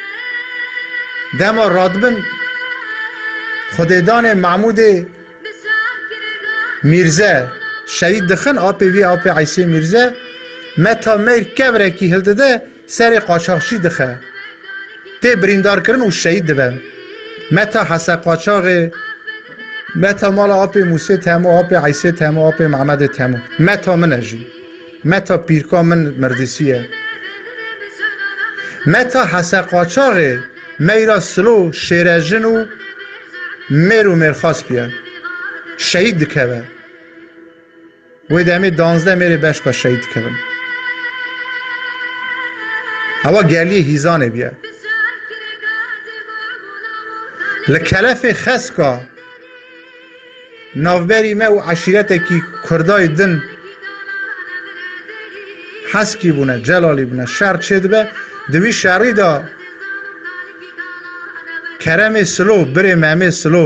دما رادبن خوددان محمود میرزه شهید دخن آپی وی آپی عیسی میرزا متا میر کبره کی هلده ده سر قاچاقچی دخه تی بریندار کرن و شهید دبن متا حسن قاچاق متا مال آپی موسی تمو آپی عیسی تمو آپی محمد تمو متا من اجی متا پیرکا من مردسیه متا حسن قاچاق میرا سلو شیرجنو میرو میرخواست بیا شهید دکه و دمی دانزده میری بشکا شهید کردم هوا گلی هیزانه بیا لکلف خسکا نافبری ما و عشیرت کی کردای دن حسکی بونه جلالی بونه شهر چید به دوی شهری دا کرم سلو بری مهمه سلو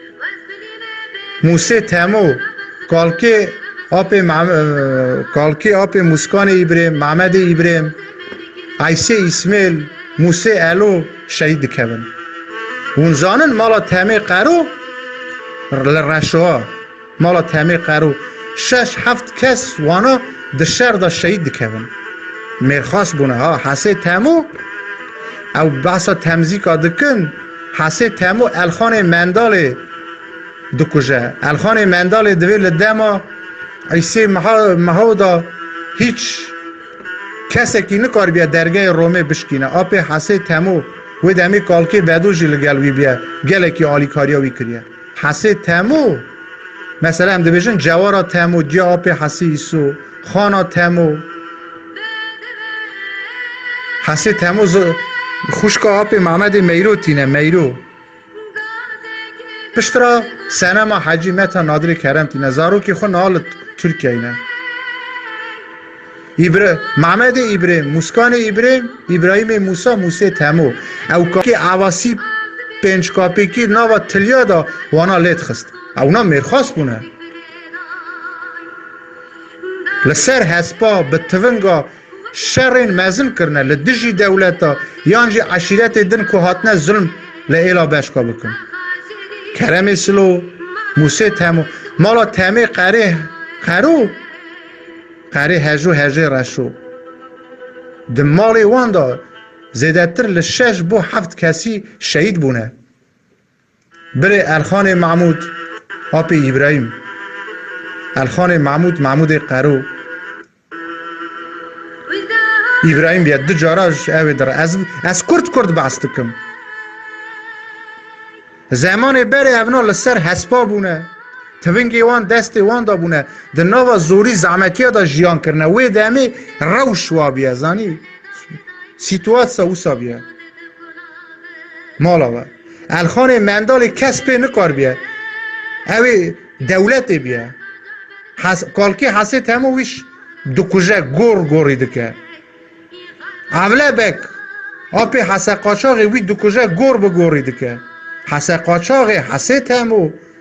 موسی تمو کالکی آپی مم... کالکی آپی مسکان ابراهیم محمد ابراهیم عیسی اسماعیل موسی الو شهید کردن اون زانن مالا تمی قرو لرشوا مالا تمی قرو شش هفت کس وانا دشر دا شهید کردن میرخواست بونه ها حسی تمو او بحثا تمزیکا دکن حسی تمو الخان مندال دکوژه الخان مندال دویل دما عیسی محودا هیچ کسی که نکار بیا درگاه رومه بشکینه آپی حسی تمو و دمی کالکی بدوجی لگلوی بیا گله که آلی کاریا وی کریه حسی تمو مثلا هم دویشن جوارا تمو دیا آپی حسی ایسو خانا تمو حسی تمو خوشکا آپی محمد میرو تینه میرو پشترا سینما حجی متا نادری کرم تینه زارو که خون نال ترکیه اینه ایبره محمد ابراهیم مسکان ابراهیم ابراهیم موسی موسی تمو او که عواسی پنج کاپی کی نوا تلیا دا وانا لیت خست اونا میرخواست بونه لسر هسپا به تونگا شرین مزن کرنه لدجی دولتا یانجی عشیرت دن که هاتنه ظلم لیلا بشکا بکن کرم سلو موسی تمو مالا تمی قره قرو قره هجو هجه رشو دمالی وان دا زیده تر لشش بو هفت کسی شهید بونه بره الخان محمود آپی ابراهیم الخان محمود محمود قرو ابراهیم بیاد دو جاراج اوی در از از کرد کرد بستکم زمان بره اونا لسر حسپا بونه توینگی وان دستی وان دا بونه ده نوا زوری زعمتی دا جیان کرنه وی دمی روش وا بیا زانی سیتوات سا اوسا بیا مالا و الخان مندال کس پی نکار بیا اوی دولت بیا حس... کالکی حسی تمو ویش دو کجه گور گوری دکه اوله بک آپی حسی قاچاقی وی دو کجه گور بگوری دکه حسی قاچاقی حسی تمو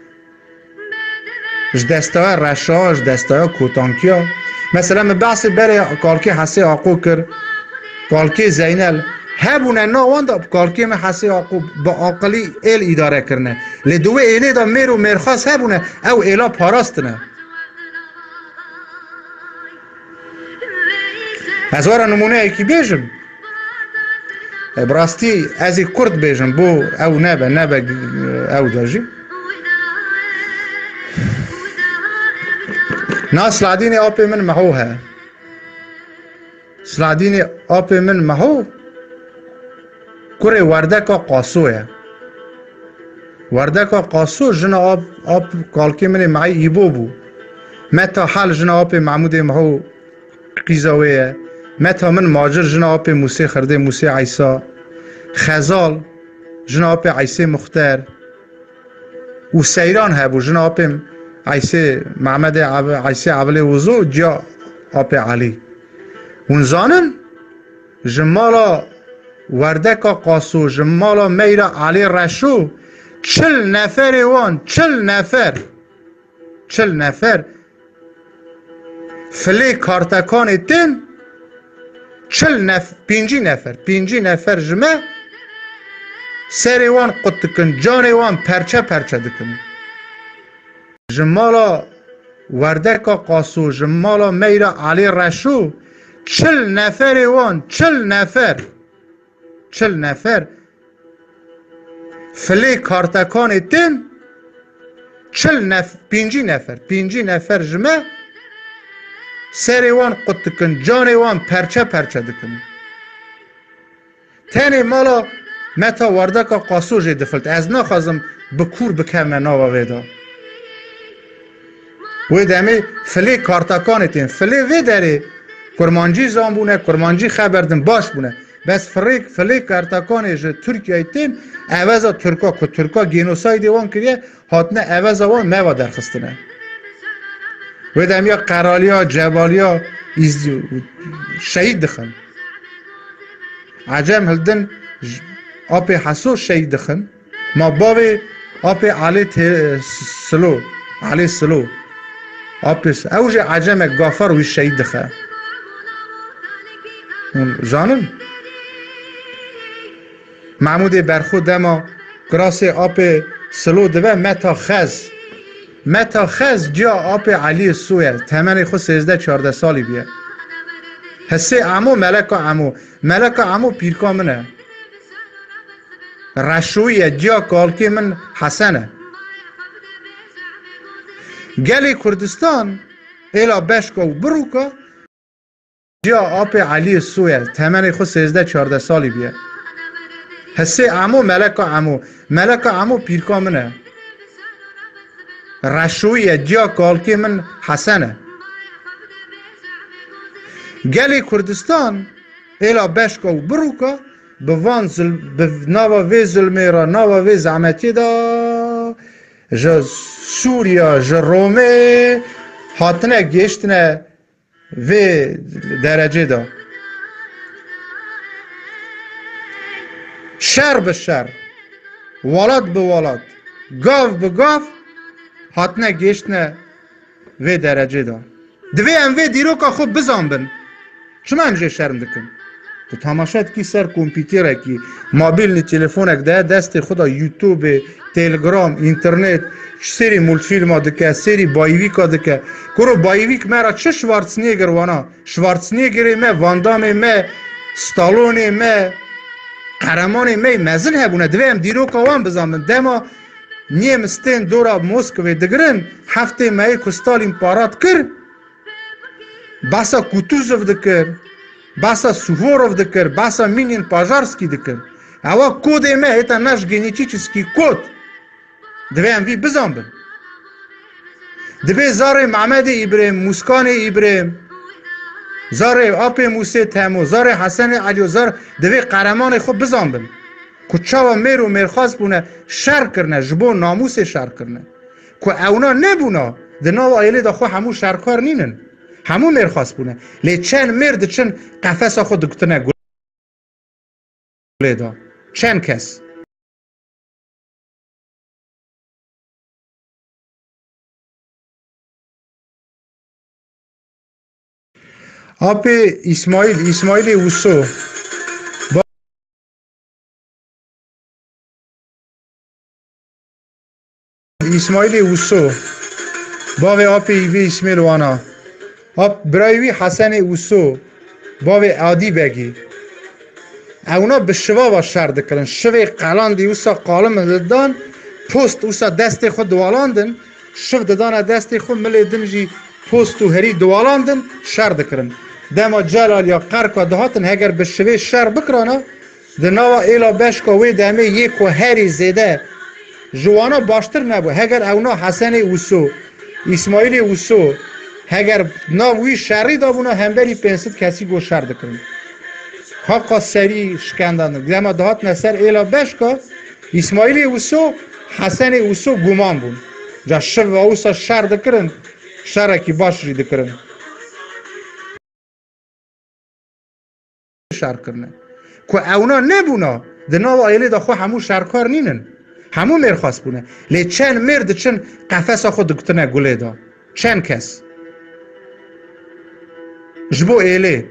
دستای رشاش دستای کوتانکیا مثلا من بحث بره کالکی حسی آقو کر کالکی زینل هبونه نا واندا کالکی من حسی آقو با عقلی ایل اداره کرنه لدوه اینه دا میرو میرخواست هبونه او ایلا پاراستنه از وارا نمونه ایکی بیجم براستی از ای کرد بیجم بو او نبه نبه او داجی نا سلادین آپی من محو ہے سلادین آپی من محو کره وردکا قاسو ہے وردکا قاسو جنا آب آب کالکی من معی ایبو بو متا حال جنا آپی محمود محو قیزاوی ہے متا من ماجر جنا آپی موسی خرده موسی عیسا خزال جنا آپی عیسی مختار و سیران هبو جنا آپی عیسی محمد عیسی عبلی وزو جا آپی علی اون زانن جمالا وردکا قاسو جمالا میرا علی رشو چل نفر وان چل نفر چل نفر فلی کارتکان تن چل نفر پینجی نفر پینجی نفر جمع سری وان قد کن جان وان پرچه پرچه دکن جمالا وردکا قاسو جمالا میرا علی رشو چل نفر وان چل نفر چل نفر فلی کارتکان تن چل نفر پینجی نفر پینجی نفر جمع سر وان قط کن جان وان پرچه پرچه دکن تنی مالا متا وردکا قاسو جی دفلت از نخوازم بکور بکمه ناوا ویدا وی دمی فلی کارتکان تین فلی وی داری کرمانجی زان بونه کرمانجی خبردن باش بونه بس فلی فلی کارتکان جه ترکیه تین عوضا ترکا که ترکا گینوساید وان کریه هاتنه عوضا وان میوا درخستنه وی دمی قرالیا جبالیا شهید دخن عجم هلدن آپ حسو شهید دخن ما بابی آپ علی سلو علی سلو آپس اوج عجم گافر وی شهید دخه جانم محمود برخود دما گراس آپ سلو دوه متا خز متا خز جا آپ علی سویل تمنی خود سیزده چارده سالی بیه حسی عمو ملکا عمو ملکا عمو پیرکا منه رشویه جا کالکی من حسنه گلی کردستان ایلا بشکا و بروکا جا آپ علی سویل تمنی خود سیزده چارده سالی بیه حسی عمو ملکا عمو ملکا عمو پیرکا منه رشویه جا کالکی من حسنه گلی کردستان ایلا بشکا و بروکا بوان زل... ناوا وی ظلمه را ناوا وی زعمتی دا جا سوریا جا رومه هاتنه گشتنه وی درجه دا شر به شر ولاد به ولاد گاف به گاف هاتنه گشتنه وی درجه دا دوی هم وی دیرو که خوب بزن بن چما همجه شرم دکن تو تماشات کی سر کمپیوتر کی موبیل نی تلفونک ده دست خدا یوتیوب تلگرام اینترنت سری مولت فیلم دکه سری بایویک دکه کرو بایویک مرا چه شوارتزنیگر وانا شوارتزنیگر ما واندام ما ستالون ما قهرمان ما مزن هبونه دویم دیرو کوام بزنم دما نیم استن دورا مسکو دگرن هفته مای کوستالین پارات کر باسا کوتوزوف دکر باسا سوفوروف دکر باسا مینین پاژارسکی دکر اوا کود ما это наш генетический код دویم وی بزنم دوی زار محمد ابراهیم مسکان ابراهیم زار آپ موسی تمو زار حسن علی زار دوی قهرمان خوب بزنم کوچاوا میرو مرخواست بونه شر کرنه جبو ناموس شر کرنه کو اونا نبونا د نو عائله د خو همو شرکار نینن همو مرخواست بونه لی چند مرد چند قفص خود دکتنه گله دا چند کس آپ اسماعیل اسماعیل اوسو اسماعیل اوسو باوی آپ ایوی اسمیل وانا آپ برایوی حسن اوسو باوی عادی بگی اونا به شوا و شرد کردن شوی قلان دی اوسا قالم دادن پوست اوسا دست خود دوالاندن شو دادن دست خود ملی دنجی پوست و هری دوالاندن شرد کردن دما جلال یا قرق و دهاتن اگر به شوی شر بکرانه دنوا ایلا بشکا وی دمه یک و هری زیده جوانا باشتر نبو اگر اونا حسن اوسو اسماعیل اوسو اگر ناوی شری دابونا همبری پنسید کسی گو شر دکرن حقا سری شکندن دما دهات نسر ایلا بشکا اسماعیل اوسو حسن اوسو گمان بون جا شر و اوسا شر دکرن شر کی باش ری دکرن شر کرنه که اونا نبونا دناو آیلی دا خو همو شرکار نینن همو مرخواست بونه لی چند مرد چند قفص خود دکتنه گله دا چند کس جبو ایلی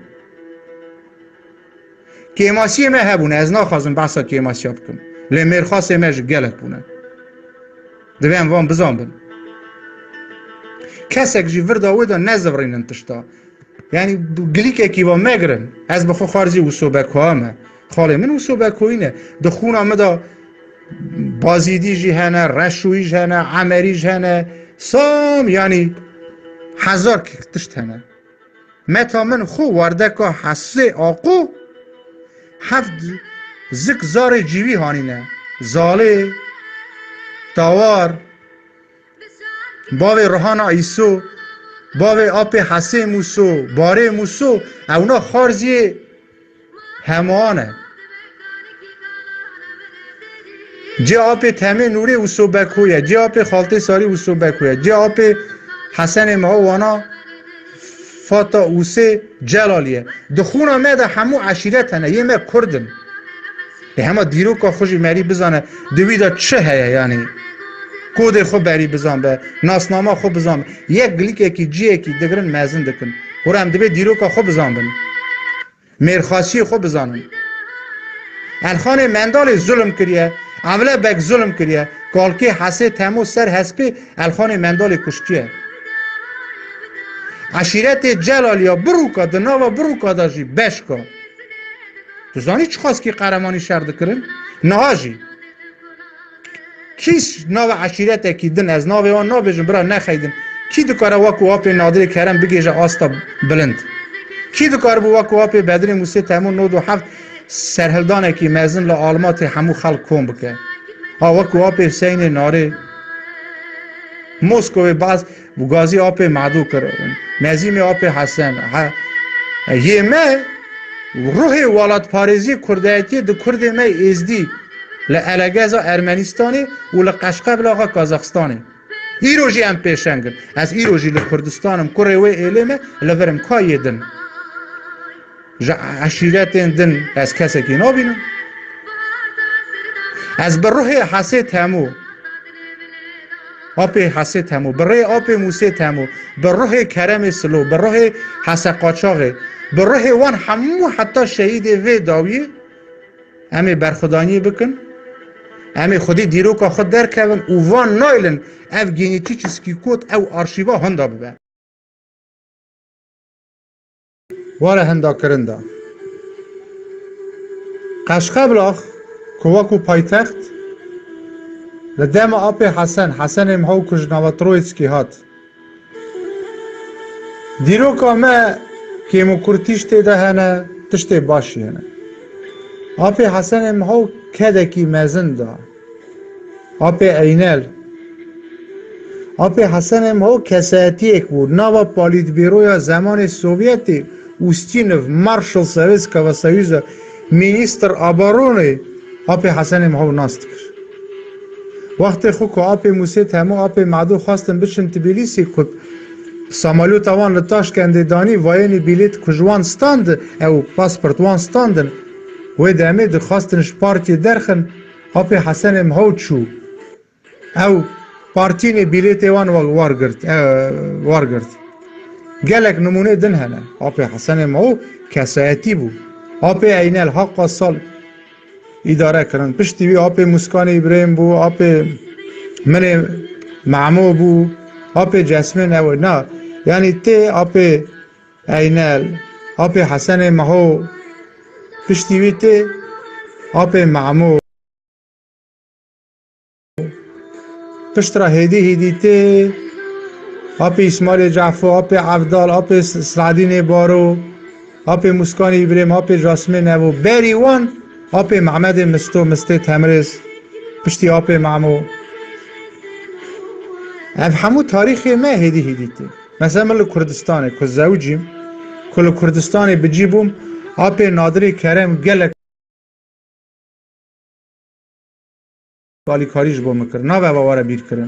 کیماسی ما هبونه از ناخوازم بحثا کیماسی ها بکن لی مرخواست ما گلت بونه دویم وان بزان بن کسک جی وردا ودا نزورین تشتا یعنی گلیک کی با مگرن از بخو خارجی و صوبکوامه خاله من و صوبکوینه دخون آمده بازیدی جی هنه رشوی جی هنه عمری جی هنه سام یعنی هزار کتشت هنه متا من خو ورده که حسه آقو هفت زک زار جیوی هانینه زاله تاوار باوی روحانا ایسو باوی آپ حسه موسو باره موسو اونا خارزی همانه جه آپ تمه نوری وسو بکویه جه آپ خالته ساری وسو بکویه جه آپ حسن مهوانا فاتا اوسه جلالیه دخون آمده همو عشیرت هنه یه مه کردن همه دیرو که خوشی مری بزانه دویده چه هیه یعنی کود خو بری بزن به ناسنامه خو بزن به یک گلیک کی جی کی دگرن مزن دکن ور هم دبه دیرو که خو بزن بن میرخاصی خو بزنن الخان مندال ظلم کریه اوله بک ظلم کریه کالکی حسه تمو سر حسبی الخان مندال کشتیه عشیرت جلالیا بروکا دناوا بروکا داجی بشکا تو زانی چی خواست که قرمانی شرد کرن؟ نهاجی کیش ناو عشیرت کی دن از ناو آن نابجن برا نخیدن کی دکاره واکو آپ نادر کرم بگیجه آستا بلند کی دکاره بو واکو آپ بدر موسی تمون نود و هفت سرهلدانه کی مزن لعالمات همو خلق کن بکه ها واکو آپ حسین ناره موسکو باز بگازی آپ معدو کردن مزیم آپ حسن یه مه روح والات پارزی کردایتی دو کرد می ازدی لعلگز ارمنستانی و لقشقه بلاغا کازاخستانی ایروژی هم پیشنگن از ایروژی لکردستانم کروی ایلمه لورم کایی دن عشیرت دن از کسی که نابینم از بروح حسه تمو آپ حسه تمو بروح آپ موسی تمو بروح کرم سلو بروح حسه قاچاقه بروح وان همو حتی شهید وی داویه امی برخدانی بکن امی خودی دیرو که خود در کون او وان نایلن او گینیتی چیزکی کود او آرشیوا هندا ببه واره هندا کرندا قشقه بلاخ کواکو پایتخت لدم آپ حسن حسن مهو کجنواترویتسکی هات دیرو که ما کیمو کرتیش تیده هنه تشتی باشی هنه آپ حسن مهو کدکی مزن دا آپ اینل آپ حسن مهو کساتی اک بود ناوا پالیت بیرویا زمان سوویتی اوستینف مارشال سویسکا و سویز مینیستر آبارونه آپ حسن مهو ناست کر وقت خو که آپ موسی تمو آپ معدو خواستن بچن تبلیسی کد سامالو توان لطاش کنده دانی واینی بیلیت کجوان ستاند او پاسپورت وان ستاندن و دامه درخواستنش پارتی درخن آپ حسن مهو چو او پارتین بیلیت وان وارگرد وارگرد گلک نمونه دن هنه آپ حسن مهو کسایتی بو آپ اینال حق سال اداره کرن پشتی بی آپ مسکان ابراهیم بو آپ من معمو بو آپ جسمن او نه یعنی تی آپ اینال آپ حسن مهو پشتی بی تی آپ معمو پشت را هیدی هیدی تی آپ اسماعیل جعفر آپ عبدال آپ سعدین بارو آپ مسکان ابراهیم آپ جاسمین او بری وان آپ محمد مستو مسته تمرز پشتی آپ معمو اف همو تاریخی ما هیدی هیدی تی مثلا مل کردستانه که زوجیم کل کردستانه بجیبوم آپ نادری کرم گلک بالی کاریش با مکر نا و واره بیر کرن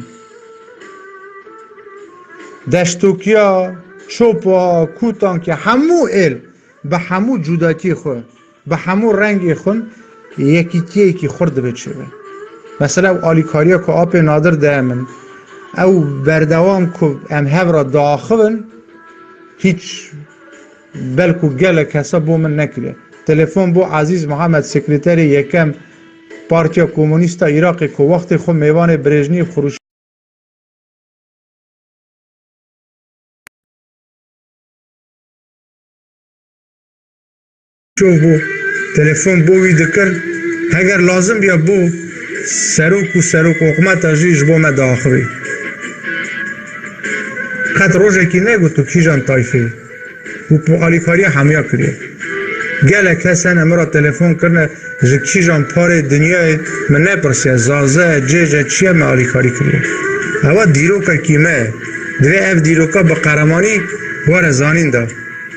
دشتوکیا چوپا کوتان که همو ایل به همو جداتی خو به همو رنگی خون یکی تیه که خورده بچه مثلا او آلیکاریا که آپ نادر دامن او بردوام که ام هفرا داخلن هیچ بلکو گل کسا بو من نکره تلفن بو عزیز محمد سکرتری یکم پارتیا کمونیستا عراقی که وقتی خود میوان برژنی خروش شو بو تلفن بو وی دکر اگر لازم بیا بو سروک و سروک حکومت اجیش بو ما داخلی خط روژه کی نگو تو کیجان تایفی و پو آلیکاری همیا کریه گله کسان امرا تلفن کرنه جه کیجان پار دنیای من نپرسیه زازه جیجه چیه ما آلیکاری کریه اوا دیروکا کیمه دوی اف دیروکا با قرمانی وار زانین دا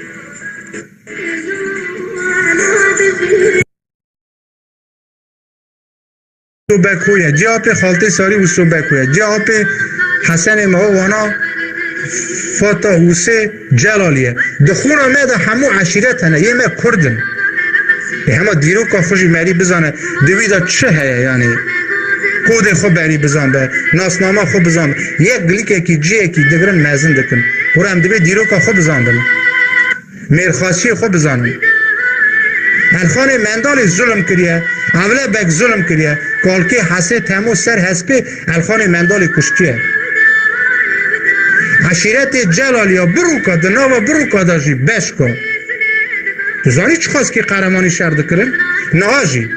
بکویه جا آپ خالت ساری وسو بکویه جا آپ حسن موانا فاتا حوسه جلالیه دخون آمده همو عشیرت هنه یه ما کردن همه دیرو که خوشی مری بزانه دویده چه هیه یعنی کود خوب بری بزان به ناسنامه خوب بزان یک گلیکه کی جیه کی دگرن مزن دکن و هم دوی دیرو که خوب بزان بلن میرخواسی خوب بزانن الخانه مندال ظلم کریه اوله بک ظلم کریه کالکه حسه تمو سر حسبه الخانه مندال کشکیه عشیرت جلالیا بروکا دناوا بروکا داجی بشکا تو زانی چی خواست که قرمانی شرد کرن؟ نهاجی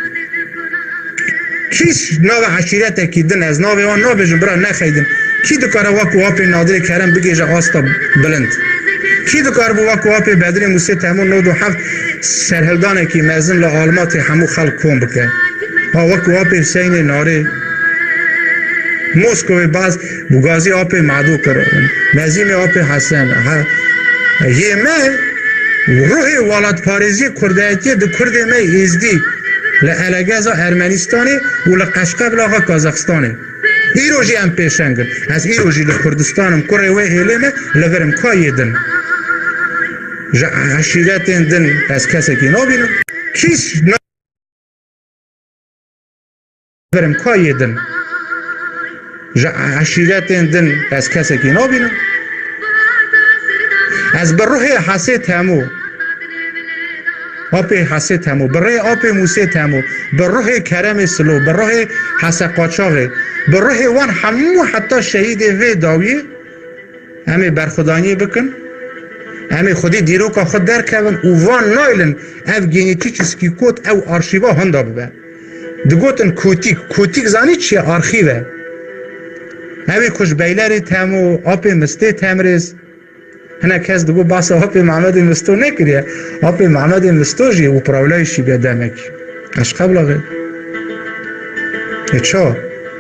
کیش ناو عشیرت که دن از ناو آن نابجن برا نخیدن کی دکاره واکو واپی نادر کرم بگیجه آستا بلند کی دکار بو واکو واپی بدری موسی تمون نود و هفت سرهلدانه که مزن لعالمات همو خلق کن بکن ها واکو واپی سین ناره موسکوی باز بوگازی آپ معدو کرن نظیم آپ حسن یه مه روح والات پارزی کردایتی ده کرده مه ایزدی لعلگازا ارمنستانی و لقشقب لاغا کازاخستانی ایروژی هم پیشنگن از ایروژی لکردستانم کره و هیلمه لورم کایدن عشیرت دن از کسی که نابینم کیش لورم کایدن عشیرت دن از کسی که نابینم از بروح حسیت همو آپ حسیت همو بروح آپ موسیت همو بروح کرم سلو بروح حس قاچاقه بروح وان همو حتی شهید وی داویه همه برخدانی بکن همه خودی دیرو که خود در کون و وان نایلن اف گینیتی چیزکی کود او آرشیوا هندا ببه دگوتن کوتیک کوتیک زانی چیه آرخیوه همه کش بیلری تمو آپ مسته تمرز هنه کس دگو باس آپ محمد مستو نکریه آپ محمد مستو جیه و پراولایشی بیاده مکی اش قبل آقای چه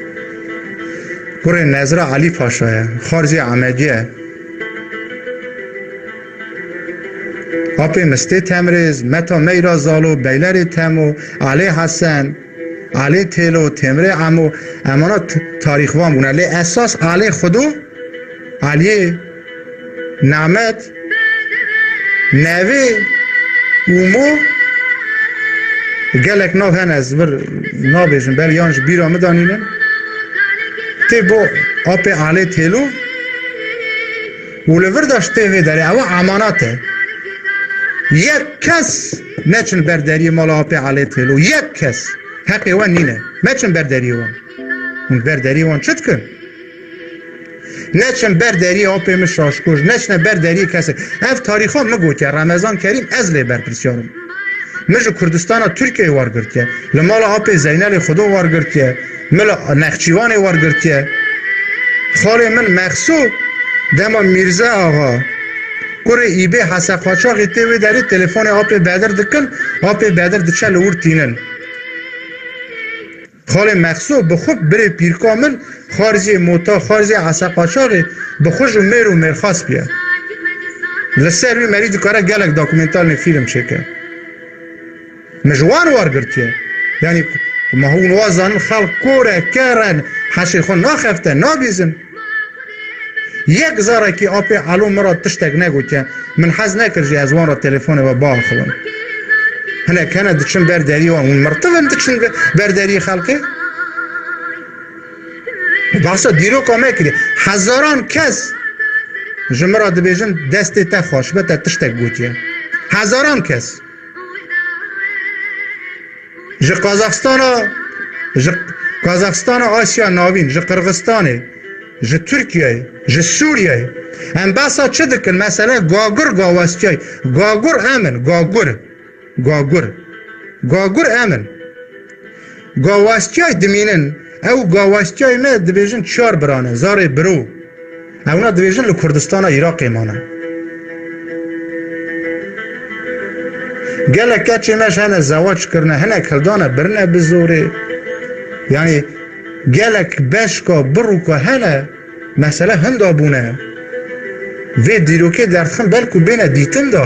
گره نظره علی پاشایه خارزی عمدیه آپ مسته تمرز متا میرا زالو بیلری تمو علی حسن علی تیلو تمره امو امانا تاریخ وان بونه لی اساس علی خودو علی نعمت نوی اومو گلک ناو هن از بر ناو بیشن بل یانش بیرا مدانینن تی بو آپ علی تیلو ولور داشته وی داره او اماناته یک کس نچن برداری مال آپ علی تیلو یک کس حقی وان نینه نچن برداری وان اون برداری وان چت کن نچن برداری آپ مشاشکوش نچن برداری کسی اف تاریخ ها مگو که رمضان کریم از لی برپرسیارم مجو کردستان ترکیه وارگرد که لمال آپ زینل خودو وارگرد که مل نخچیوان وارگرد که خاله من مخصوب دما میرزا آقا کره ایبه حسا قاچاقی تیوی داری تلفن آپ بدر دکن آپ بدر دچه لور تینن خاله مخصوب بخوب بره پیر کامل خارجی موتا خارجی حسا قاچاقی بخوش و میر و مرخواست بیا لسر وی مریض کاره گلک داکومنتال فیلم چکه مجوان وارگرتیه یعنی ما هو نوازان خلق کوره کرن حشی خون ناخفته نابیزن یک زاره که آپ علو مرا تشتک نگو که من حز نکرجی از وان را تلفون و با خلون هنه کنه دچن برداری وان اون مرتبه دچن برداری خلقه باسا دیرو کامه کری هزاران کس جمرا دبیجن دستی تا خوش بتا تشتک گوتیه هزاران کس جه قازاقستان جه قازاقستان آسیا ناوین جه قرغستانه جه ترکیه جه سوریه هم باسا چه دکن مثلا گاگر گاوستیای گاگر امن گاگر گاگر گاگر امن گاواستی های دمینن او گاواستی های ما دویژن چار برانه زار برو اونا دویژن لکردستان عراق مانه گله کچی مش هنه زواج کرنه هنه کردانه برنه بزوره یعنی گله بشکا بروکا هنه مسئله هنده بونه و دیروکه دردخم بلکو بینه دیتن دا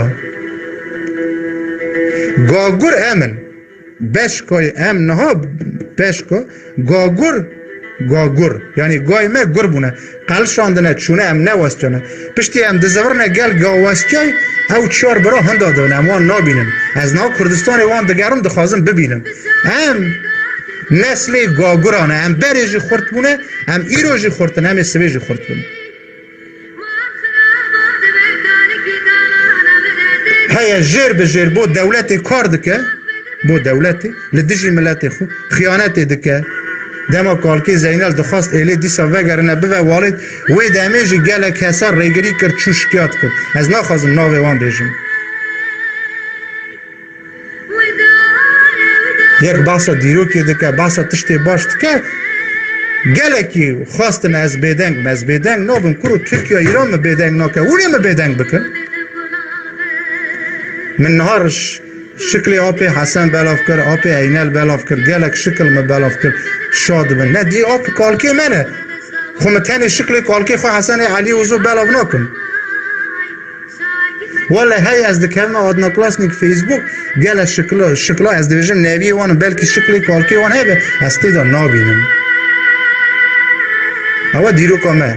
گاگر امن بشکای امن ها بشکا گاگر گاگر یعنی گای ما گر بونه قل شاندنه چونه ام نواستونه پشتی ام دزورنه گل گاواستی او چار برا هنده دونه ام وان نابینم از نا کردستان وان دگرم دخوازم ببینم ام نسل گاگرانه ام بریجی خورد بونه ام ایروجی خوردن ام سویجی خورد بونه هيا جير بجير بو دولتي كار دكا بو دولتي لدجي ملاتي خو خيانتي دكا دما كالكي زينال دخواست إلي ديسا وگرنه بوه والد وي داميجي گالا كسر ريگري كر چوشكيات كر از ناخازم ناوه وان بيجم یک باسا دیروکی دکا باسا تشتی باش دکا گالا کی خواستن از بیدنگ از بیدنگ نابم کرو ترکیه ایران ما بیدنگ ناکه اونی ما بیدنگ بکن من نهارش شکلی آپی حسن بلاف کر آپی عینل بلاف کر گلک شکل ما بلاف کر شاد بن نه دی آپی کالکی منه خو متنی شکلی کالکی خو حسن علی وزو بلاف نکن ولی هی از دکلمه آدنا کلاسنیک فیسبوک گل شکل شکل از دیویژن نوی وان بلکه شکلی کالکی وان هی از تیدا نابینم اوا دیرو کامه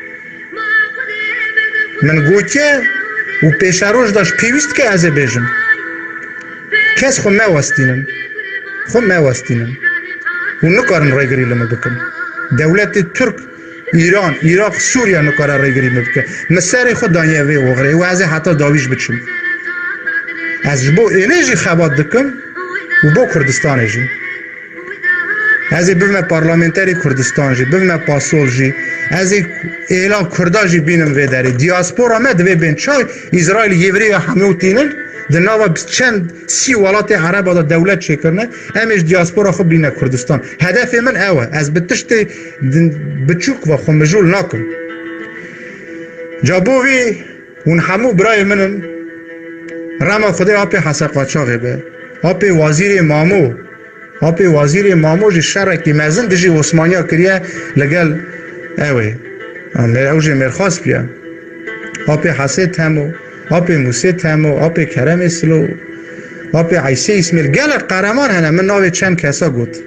من گوچه و پیشروش داشت پیوست که از بیجم کس خو موستینم خو موستینم و نکارن رایگری لما بکن دولت ترک ایران عراق سوریه نکاره رایگری بکن مسیر خود دانیه وی وغیره و از حتی داویش بچم از بو اینجی خبات دکم و بو کردستان جی از ببینم پارلمانتری کردستان جی ببینم پاسول جی از اعلام کردا جی بینم وی داری دیاسپورا مد وی بین چای اسرائیل یوری هموتینن دنوا چند سی ولات عرب دا دولت شکرنه همش دیاسپورا خو بینه کردستان هدف من اوه از بتشت بچوک و خو مجول ناکم جابوی اون همو برای منم رما خدا آپی حسن قاچاقی به آپی وزیر مامو آپی وزیر مامو جی شرکی مزن دجی عثمانیا کریه لگل اوه اوجی مرخواست بیا آپی حسن تمو آپی موسی تمو آپی کرم سلو آپی عیسی اسمیل گل قرمان هنه من ناوی چند کسا گود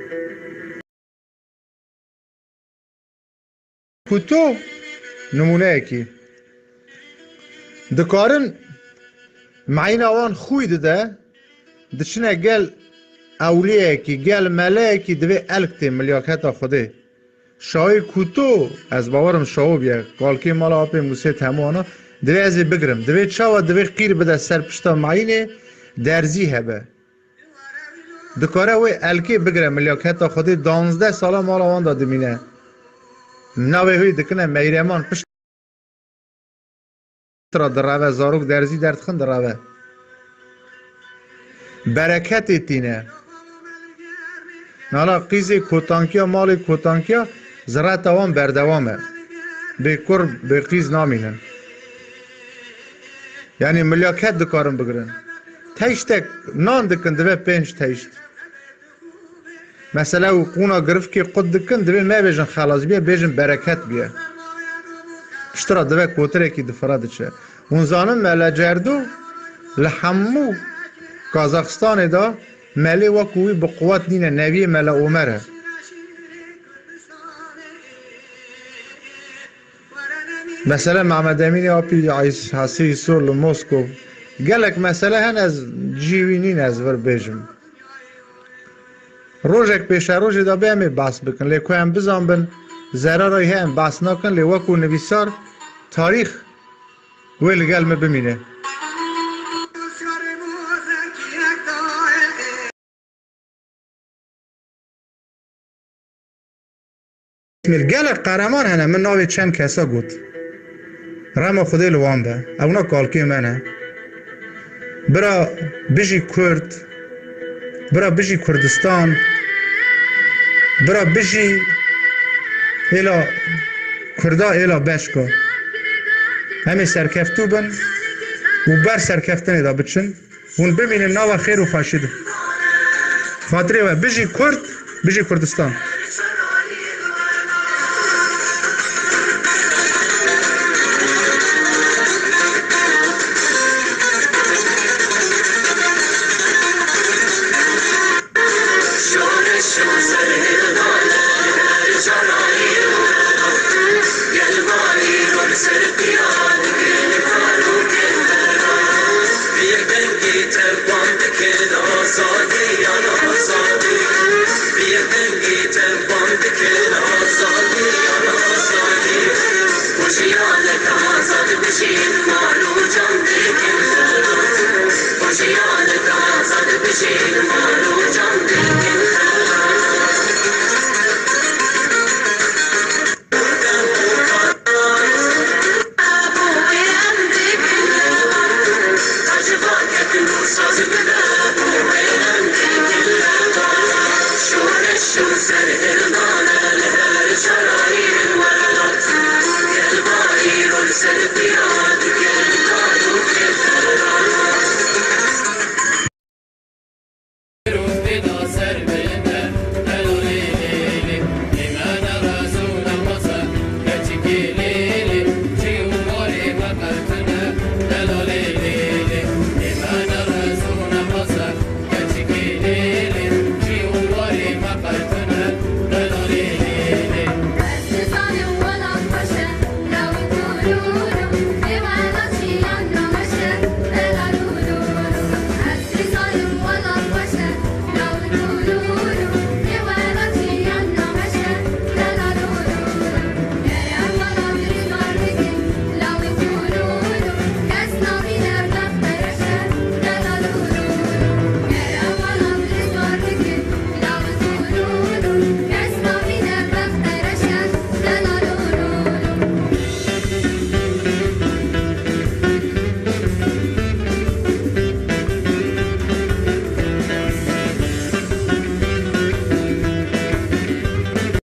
کتو نمونه اکی دکارن معین آوان خوی ده دچنه گل اولیه اکی گل مله اکی دوی الکتی ملیاکت خوده شای کتو از باورم شاو بیا کالکی مالا آپی موسی تمو آنا دوی ازی بگرم دوی چاوا دوی قیر بده سر پشتا معینه درزی هبه دکاره وی الکی بگرم ملیاکت خوده دانزده سالا مالا وان داده مینه نوی هوی دکنه میرمان پشت را در روه زاروک درزی دردخن در روه برکت تینه نالا قیزی کوتانکیا مالی کوتانکیا زرعت وان بردوامه به کر به قیز نامینن یعنی ملیاکت دکارم بگرن تیشتک نان دکن دوی پنج تیشت مثلا او قونا گرفت که قد دکن دوی ما بیجن خلاص بیا بیجن برکت بیا پشترا دوی کوتره که دفراده چه اون زانم ملا جردو لحمو کازاخستان دا ملی وکوی بقوات نینه نوی ملا عمره مثلا محمد امین آپی حسی سول موسکو گلک مثلا هن از جیوینین از ور بیجم روزک پیش روز دا بیمی باس بکن لیکو هم بزن بن ضررای هم باس نکن لیوکو نویسار تاریخ ویل گل می بمینه گلک قهرمان هنه من ناوی چند کسا گود رما خودی لوان به اونا کالکی منه برا بجی کرد برا بجی کردستان برا بجی ایلا کردا ایلا بشکا همه سرکفتو بن و بر سرکفتنی دا بچن ون ببینن ناو خیر و خواشی ده خاطره و بجی کرد بجی کردستان Set it